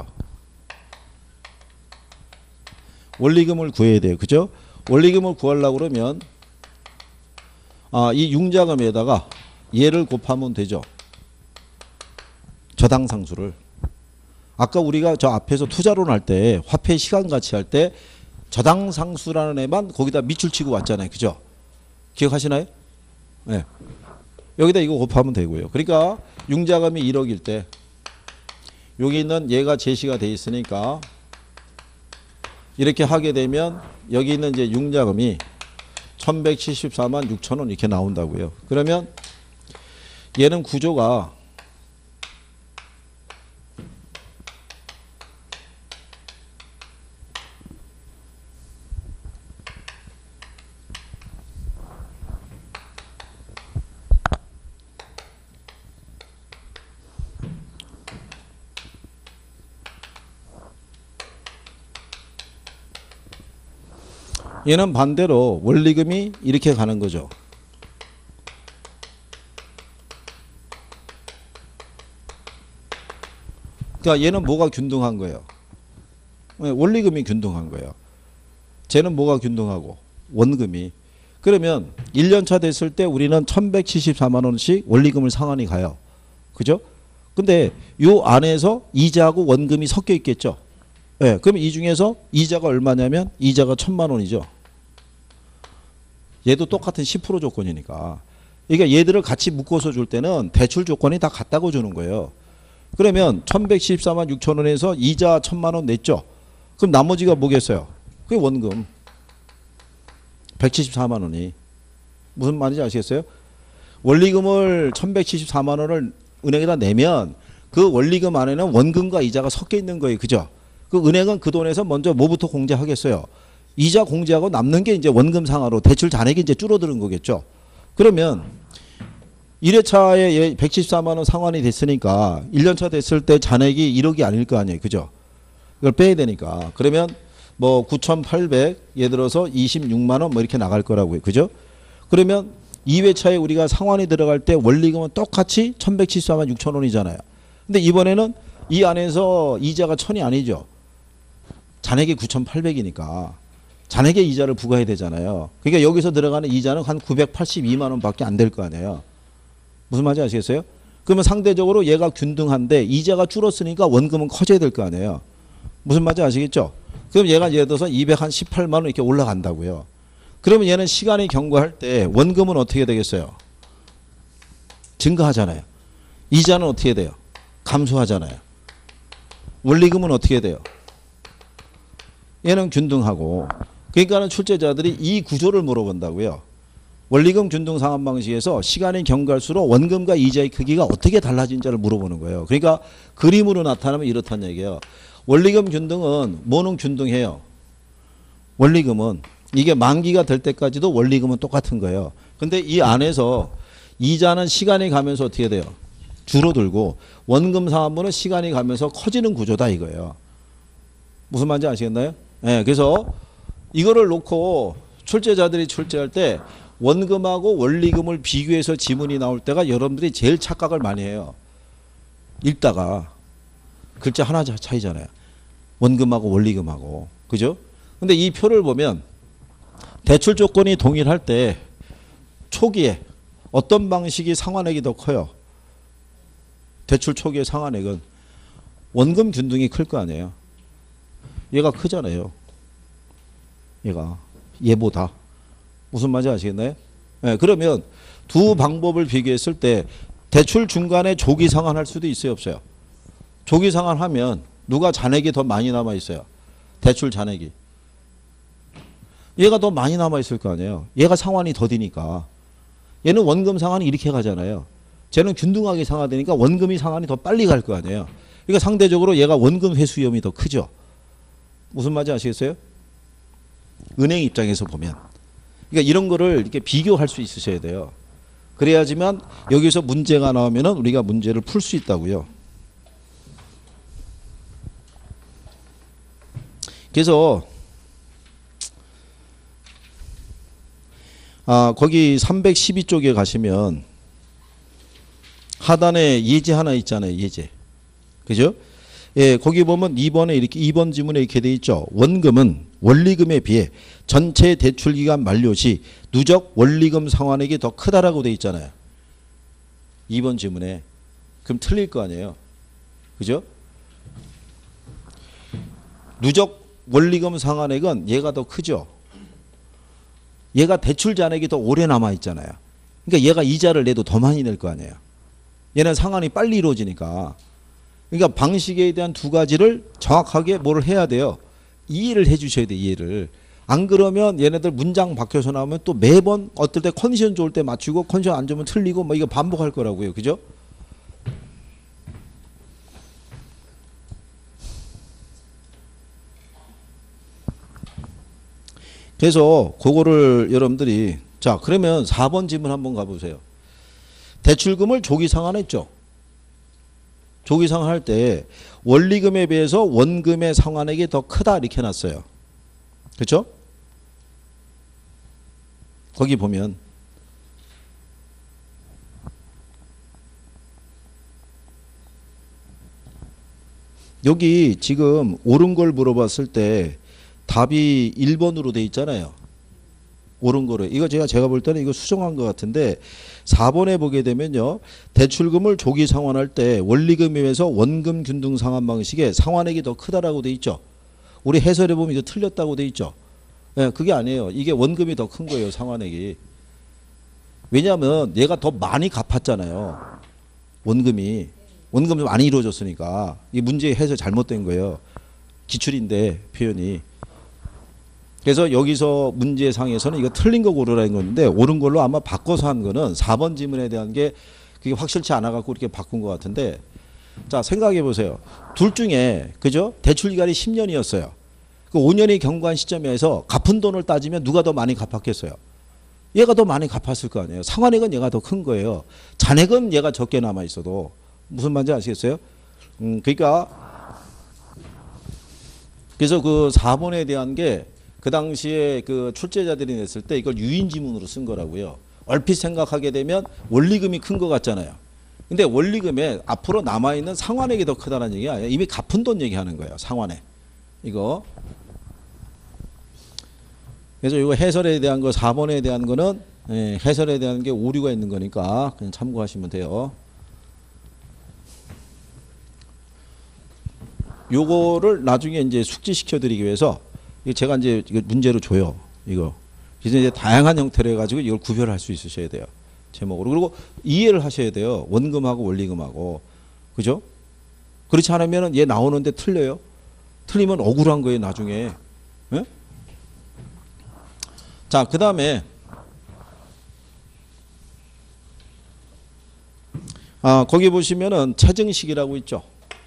원리금을 구해야 돼요. 그죠? 원리금을 구하려고 그러면 아, 이 융자금에다가 얘를 곱하면 되죠. 저당 상수를. 아까 우리가 저 앞에서 투자론 할 때 화폐 시간 가치 할 때 저당 상수라는 애만 거기다 밑줄 치고 왔잖아요. 그죠? 기억하시나요? 네. 여기다 이거 곱하면 되고요. 그러니까 융자금이 일억일 때 여기 있는 얘가 제시가 돼 있으니까 이렇게 하게 되면 여기 있는 이제 융자금이 천백칠십사만 육천 원 이렇게 나온다고요. 그러면 얘는 구조가 얘는 반대로 원리금이 이렇게 가는 거죠. 그러니까 얘는 뭐가 균등한 거예요? 원리금이 균등한 거예요. 쟤는 뭐가 균등하고? 원금이. 그러면 일 년 차 됐을 때 우리는 천백칠십사만 원씩 원리금을 상환이 가요. 그죠? 근데 요 안에서 이자하고 원금이 섞여 있겠죠. 네, 그럼 이 중에서 이자가 얼마냐면 이자가 천만 원이죠. 얘도 똑같은 십 퍼센트 조건이니까. 그러니까 얘들을 같이 묶어서 줄 때는 대출 조건이 다 같다고 주는 거예요. 그러면 천백십사만 육천 원에서 이자 천만 원 냈죠. 그럼 나머지가 뭐겠어요? 그게 원금. 백칠십사만 원이. 무슨 말인지 아시겠어요? 원리금을 천백칠십사만 원을 은행에다 내면 그 원리금 안에는 원금과 이자가 섞여 있는 거예요. 그죠? 그 은행은 그 돈에서 먼저 뭐부터 공제하겠어요? 이자 공제하고 남는 게 이제 원금 상하로 대출 잔액이 이제 줄어드는 거겠죠. 그러면 일 회차에 백칠십사만 원 상환이 됐으니까 일 년 차 됐을 때 잔액이 일억이 아닐 거 아니에요. 그죠? 이걸 빼야 되니까. 그러면 뭐 구천팔백 예를 들어서 이십육만 원 뭐 이렇게 나갈 거라고요. 그죠? 그러면 이 회차에 우리가 상환이 들어갈 때 원리금은 똑같이 천백칠십사만 육천 원이잖아요. 근데 이번에는 이 안에서 이자가 천이 아니죠. 잔액이 구천팔백이니까 잔액의 이자를 부과해야 되잖아요. 그러니까 여기서 들어가는 이자는 한 구백팔십이만 원밖에 안 될 거 아니에요. 무슨 말인지 아시겠어요? 그러면 상대적으로 얘가 균등한데 이자가 줄었으니까 원금은 커져야 될 거 아니에요. 무슨 말인지 아시겠죠? 그럼 얘가 예를 들어서 이백십팔만 원 이렇게 올라간다고요. 그러면 얘는 시간이 경과할 때 원금은 어떻게 되겠어요? 증가하잖아요. 이자는 어떻게 돼요? 감소하잖아요. 원리금은 어떻게 돼요? 얘는 균등하고. 그러니까는 출제자들이 이 구조를 물어본다고요. 원리금 균등 상환 방식에서 시간이 경과할수록 원금과 이자의 크기가 어떻게 달라진지를 물어보는 거예요. 그러니까 그림으로 나타나면 이렇다는 얘기예요. 원리금 균등은 뭐는 균등해요? 원리금은 이게 만기가 될 때까지도 원리금은 똑같은 거예요. 근데 이 안에서 이자는 시간이 가면서 어떻게 돼요? 줄어들고 원금 상환분은 시간이 가면서 커지는 구조다 이거예요. 무슨 말인지 아시겠나요? 네, 그래서 이거를 놓고 출제자들이 출제할 때 원금하고 원리금을 비교해서 지문이 나올 때가 여러분들이 제일 착각을 많이 해요. 읽다가 글자 하나 차이잖아요. 원금하고 원리금하고. 그죠? 근데 이 표를 보면 대출 조건이 동일할 때 초기에 어떤 방식이 상환액이 더 커요? 대출 초기의 상환액은 원금 균등이 클 거 아니에요. 얘가 크잖아요. 얘가 얘보다. 무슨 말인지 아시겠나요? 네, 그러면 두 방법을 비교했을 때 대출 중간에 조기 상환할 수도 있어요, 없어요? 조기 상환하면 누가 잔액이 더 많이 남아 있어요? 대출 잔액이. 얘가 더 많이 남아 있을 거 아니에요. 얘가 상환이 더디니까. 얘는 원금 상환이 이렇게 가잖아요. 쟤는 균등하게 상환되니까 원금이 상환이 더 빨리 갈 거 아니에요. 그러니까 상대적으로 얘가 원금 회수 위험이 더 크죠. 무슨 말인지 아시겠어요? 은행 입장에서 보면. 그러니까 이런 거를 이렇게 비교할 수 있으셔야 돼요. 그래야지만 여기서 문제가 나오면은 우리가 문제를 풀 수 있다고요. 그래서 아, 거기 삼백십이 쪽에 가시면 하단에 예제 하나 있잖아요. 예제. 그죠? 예, 거기 보면 이 번에 이렇게 이 번 지문에 이렇게 돼 있죠. 원금은 원리금에 비해 전체 대출 기간 만료 시 누적 원리금 상환액이 더 크다라고 돼 있잖아요. 이 번 지문에. 그럼 틀릴 거 아니에요. 그죠? 누적 원리금 상환액은 얘가 더 크죠. 얘가 대출 잔액이 더 오래 남아 있잖아요. 그러니까 얘가 이자를 내도 더 많이 낼 거 아니에요. 얘는 상환이 빨리 이루어지니까. 그러니까 방식에 대한 두 가지를 정확하게 뭘 해야 돼요. 이해를 해 주셔야 돼, 이해를. 안 그러면 얘네들 문장 바뀌어서 나오면 또 매번 어떨 때 컨디션 좋을 때 맞추고 컨디션 안 좋으면 틀리고 뭐 이거 반복할 거라고요. 그죠? 그래서 그거를 여러분들이 자 그러면 사 번 지문 한번 가보세요. 대출금을 조기 상환했죠. 조기 상환할 때 원리금에 비해서 원금의 상환액이 더 크다 이렇게 해놨어요. 그렇죠? 거기 보면 여기 지금 옳은 걸 물어봤을 때 답이 일 번으로 돼 있잖아요. 옳은 거를. 이거 제가 제가 볼 때는 이거 수정한 것 같은데 사 번에 보게 되면요. 대출금을 조기 상환할 때 원리금에 비해서 원금 균등 상환 방식에 상환액이 더 크다라고 돼 있죠. 우리 해설해 보면 이거 틀렸다고 돼 있죠. 네, 그게 아니에요. 이게 원금이 더 큰 거예요. 상환액이. 왜냐하면 얘가 더 많이 갚았잖아요. 원금이. 원금이 많이 이루어졌으니까. 이 문제 해설 잘못된 거예요. 기출인데 표현이. 그래서 여기서 문제상에서는 이거 틀린 거 고르라는 건데 옳은 걸로 아마 바꿔서 한 거는 사 번 지문에 대한 게 그게 확실치 않아 갖고 이렇게 바꾼 것 같은데 자 생각해 보세요. 둘 중에 그죠? 대출 기간이 십 년이었어요. 그 오 년이 경과한 시점에서 갚은 돈을 따지면 누가 더 많이 갚았겠어요? 얘가 더 많이 갚았을 거 아니에요. 상환액은 얘가 더 큰 거예요. 잔액은 얘가 적게 남아 있어도 무슨 말인지 아시겠어요? 음 그러니까 그래서 그 사 번에 대한 게 그 당시에 그 출제자들이 냈을 때 이걸 유인 지문으로 쓴 거라고요. 얼핏 생각하게 되면 원리금이 큰 것 같잖아요. 근데 원리금에 앞으로 남아있는 상환액이 더 크다는 얘기가 아니에요. 이미 갚은 돈 얘기하는 거예요. 상환액. 이거. 그래서 이거 해설에 대한 거 사 번에 대한 거는 예, 해설에 대한 게 오류가 있는 거니까 그냥 참고하시면 돼요. 요거를 나중에 이제 숙지시켜 드리기 위해서 제가 이제 이거 문제로 줘요. 이거. 그래서 이제 다양한 형태로 해가지고 이걸 구별할 수 있으셔야 돼요. 제목으로. 그리고 이해를 하셔야 돼요. 원금하고 원리금하고. 그죠? 그렇지 않으면 얘 나오는데 틀려요. 틀리면 억울한 거예요, 나중에. 예? 자, 그 다음에 아, 거기 보시면은 체증식이라고 있죠.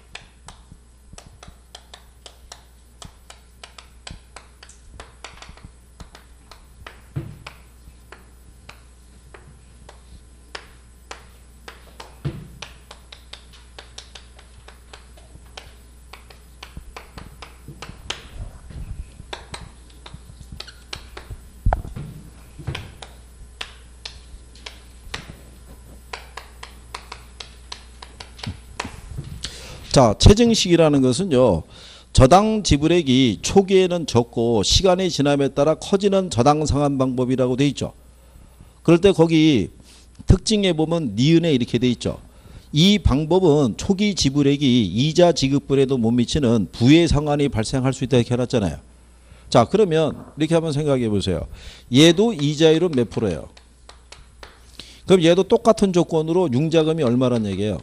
자, 체증식이라는 것은요, 저당 지불액이 초기에는 적고 시간이 지남에 따라 커지는 저당 상환 방법이라고 돼 있죠. 그럴 때 거기 특징에 보면 니은에 이렇게 돼 있죠. 이 방법은 초기 지불액이 이자 지급분에도 못 미치는 부의 상환이 발생할 수 있다 이렇게 해놨잖아요. 자, 그러면 이렇게 한번 생각해 보세요. 얘도 이자율은 몇 프로예요? 그럼 얘도 똑같은 조건으로 융자금이 얼마란 얘기예요?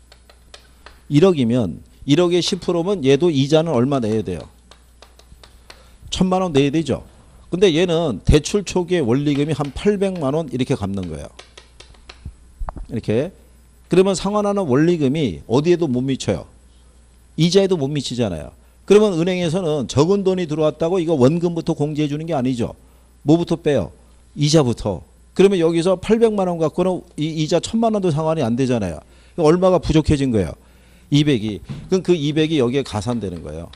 일억이면 일억에 십 퍼센트면 얘도 이자는 얼마 내야 돼요? 천만 원 내야 되죠. 근데 얘는 대출 초기에 원리금이 한 팔백만 원 이렇게 갚는 거예요. 이렇게. 그러면 상환하는 원리금이 어디에도 못 미쳐요. 이자에도 못 미치잖아요. 그러면 은행에서는 적은 돈이 들어왔다고 이거 원금부터 공제해 주는 게 아니죠. 뭐부터 빼요? 이자부터. 그러면 여기서 팔백만 원 갖고는 이 이자 천만 원도 상환이 안 되잖아요. 얼마가 부족해진 거예요? 이백이. 그럼 그 이백이 여기에 가산되는 거예요.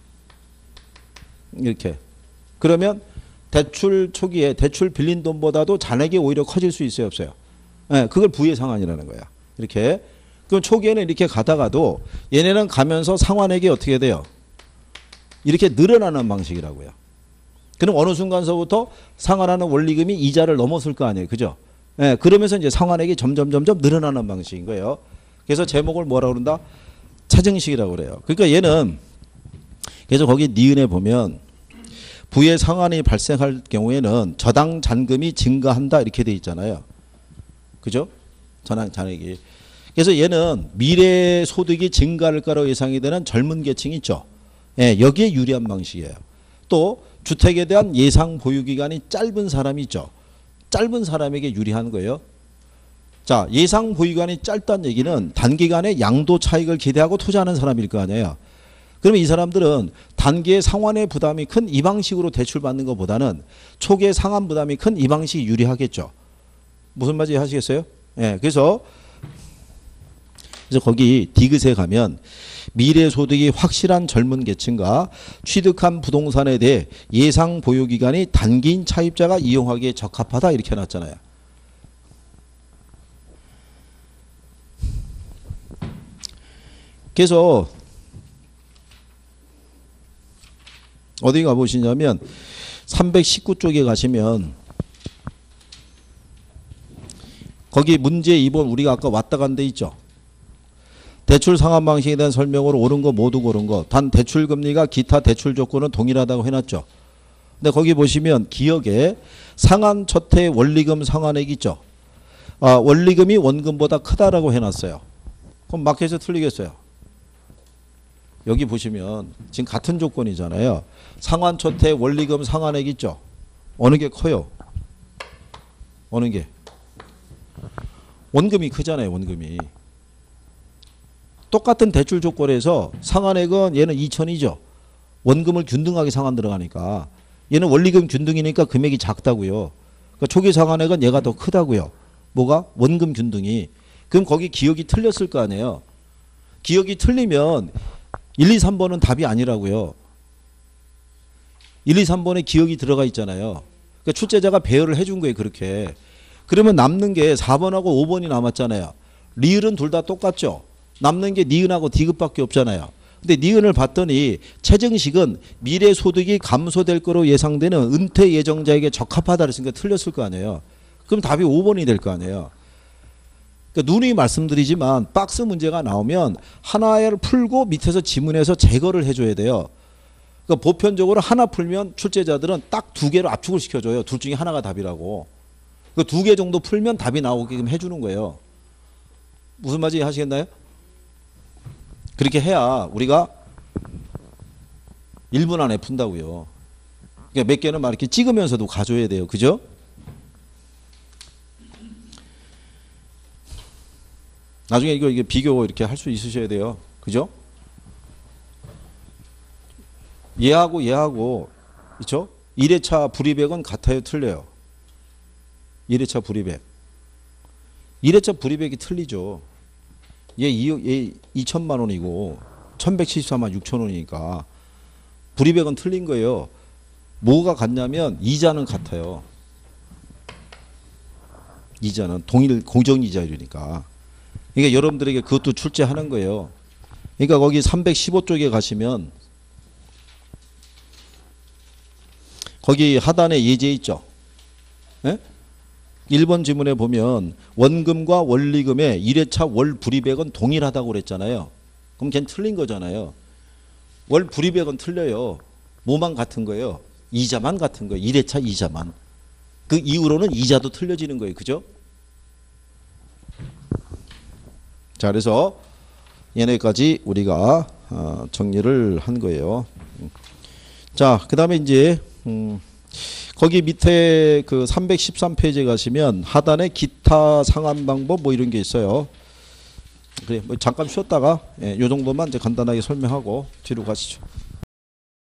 이렇게. 그러면 대출 초기에 대출 빌린 돈보다도 잔액이 오히려 커질 수 있어요, 없어요? 네, 그걸 부의 상환이라는 거야. 이렇게. 그럼 초기에는 이렇게 가다가도 얘네는 가면서 상환액이 어떻게 돼요? 이렇게 늘어나는 방식이라고요. 그럼 어느 순간서부터 상환하는 원리금이 이자를 넘었을 거 아니에요, 그죠? 네, 그러면서 이제 상환액이 점점 점점 늘어나는 방식인 거예요. 그래서 제목을 뭐라고 그런다? 체증식이라고 그래요. 그러니까 얘는 그래서 거기 니은에 보면 부의 상환이 발생할 경우에는 저당 잔금이 증가한다 이렇게 돼 있잖아요. 그죠? 저당 잔액이. 그래서 얘는 미래 소득이 증가할 거라고 예상이 되는 젊은 계층이 있죠. 예, 여기에 유리한 방식이에요. 또 주택에 대한 예상 보유 기간이 짧은 사람이 있죠. 짧은 사람에게 유리한 거예요. 자, 예상 보유기간이 짧다는 얘기는 단기간에 양도 차익을 기대하고 투자하는 사람일 거 아니에요. 그러면 이 사람들은 단기에 상환의 부담이 큰 이 방식으로 대출받는 것보다는 초기에 상환 부담이 큰 이 방식이 유리하겠죠. 무슨 말인지 하시겠어요? 예, 그래서 그래서 거기 디귿에 가면 미래 소득이 확실한 젊은 계층과 취득한 부동산에 대해 예상 보유기간이 단기인 차입자가 이용하기에 적합하다 이렇게 해놨잖아요. 그래서 어디 가보시냐면 삼백십구 쪽에 가시면 거기 문제 이 번 우리가 아까 왔다 간 데 있죠. 대출 상환 방식에 대한 설명으로 옳은 거 모두 고른 거. 단 대출 금리가 기타 대출 조건은 동일하다고 해놨죠. 근데 거기 보시면 기억에 상환 첫해 원리금 상환액 있죠. 아, 원리금이 원금보다 크다라고 해놨어요. 그럼 마켓에서 틀리겠어요. 여기 보시면 지금 같은 조건이잖아요. 상환 첫해 원리금 상환액 있죠. 어느 게 커요? 어느 게? 원금이 크잖아요. 원금이. 똑같은 대출 조건에서 상환액은 얘는 이천이죠. 원금을 균등하게 상환 들어가니까. 얘는 원리금 균등이니까 금액이 작다고요. 그러니까 초기 상환액은 얘가 더 크다고요. 뭐가? 원금 균등이. 그럼 거기 기억이 틀렸을 거 아니에요. 기억이 틀리면 일, 이, 삼 번은 답이 아니라고요. 일, 이, 삼 번에 기억이 들어가 있잖아요. 그러니까 출제자가 배열을 해준 거예요. 그렇게. 그러면 남는 게 사 번하고 오 번이 남았잖아요. 리을은 둘 다 똑같죠. 남는 게 니은하고 디귿밖에 없잖아요. 근데 니은을 봤더니 최정식은 미래 소득이 감소될 거로 예상되는 은퇴 예정자에게 적합하다 그랬으니까 틀렸을 거 아니에요. 그럼 답이 오 번이 될 거 아니에요. 그러니까 누누이 말씀드리지만 박스 문제가 나오면 하나를 풀고 밑에서 지문에서 제거를 해줘야 돼요. 그러니까 보편적으로 하나 풀면 출제자들은 딱 두 개로 압축을 시켜줘요. 둘 중에 하나가 답이라고. 그 두 개 정도 풀면 답이 나오게끔 해주는 거예요. 무슨 말인지 하시겠나요? 그렇게 해야 우리가 일 분 안에 푼다고요. 그러니까 몇 개는 막 이렇게 찍으면서도 가져야 돼요. 그죠? 나중에 이거 이게 비교 이렇게 할 수 있으셔야 돼요. 그죠? 얘하고 얘하고 그렇죠? 일 회차 불이백은 같아요, 틀려요? 일 회차 불이백. 일 회차 불이백이 틀리죠. 얘, 얘 이천만 원이고 천백칠십사만 육천 원이니까 불이백은 틀린 거예요. 뭐가 같냐면 이자는 같아요. 이자는 동일 공정이자율이니까. 그러니까 여러분들에게 그것도 출제하는 거예요. 그러니까 거기 삼백십오 쪽에 가시면 거기 하단에 예제 있죠. 예? 일 번 지문에 보면 원금과 원리금의 일 회차 월 불이백은 동일하다고 그랬잖아요. 그럼 걔는 틀린 거잖아요. 월 불이백은 틀려요. 뭐만 같은 거예요? 이자만 같은 거예요. 일 회차 이자만. 그 이후로는 이자도 틀려지는 거예요. 그죠? 자, 그래서 얘네까지 우리가 정리를 한 거예요. 자, 그 다음에 이제 음 거기 밑에 그 삼백십삼 페이지에 가시면 하단에 기타 상환 방법 뭐 이런 게 있어요. 그래, 뭐 잠깐 쉬었다가 예, 요 정도만 이제 간단하게 설명하고 뒤로 가시죠.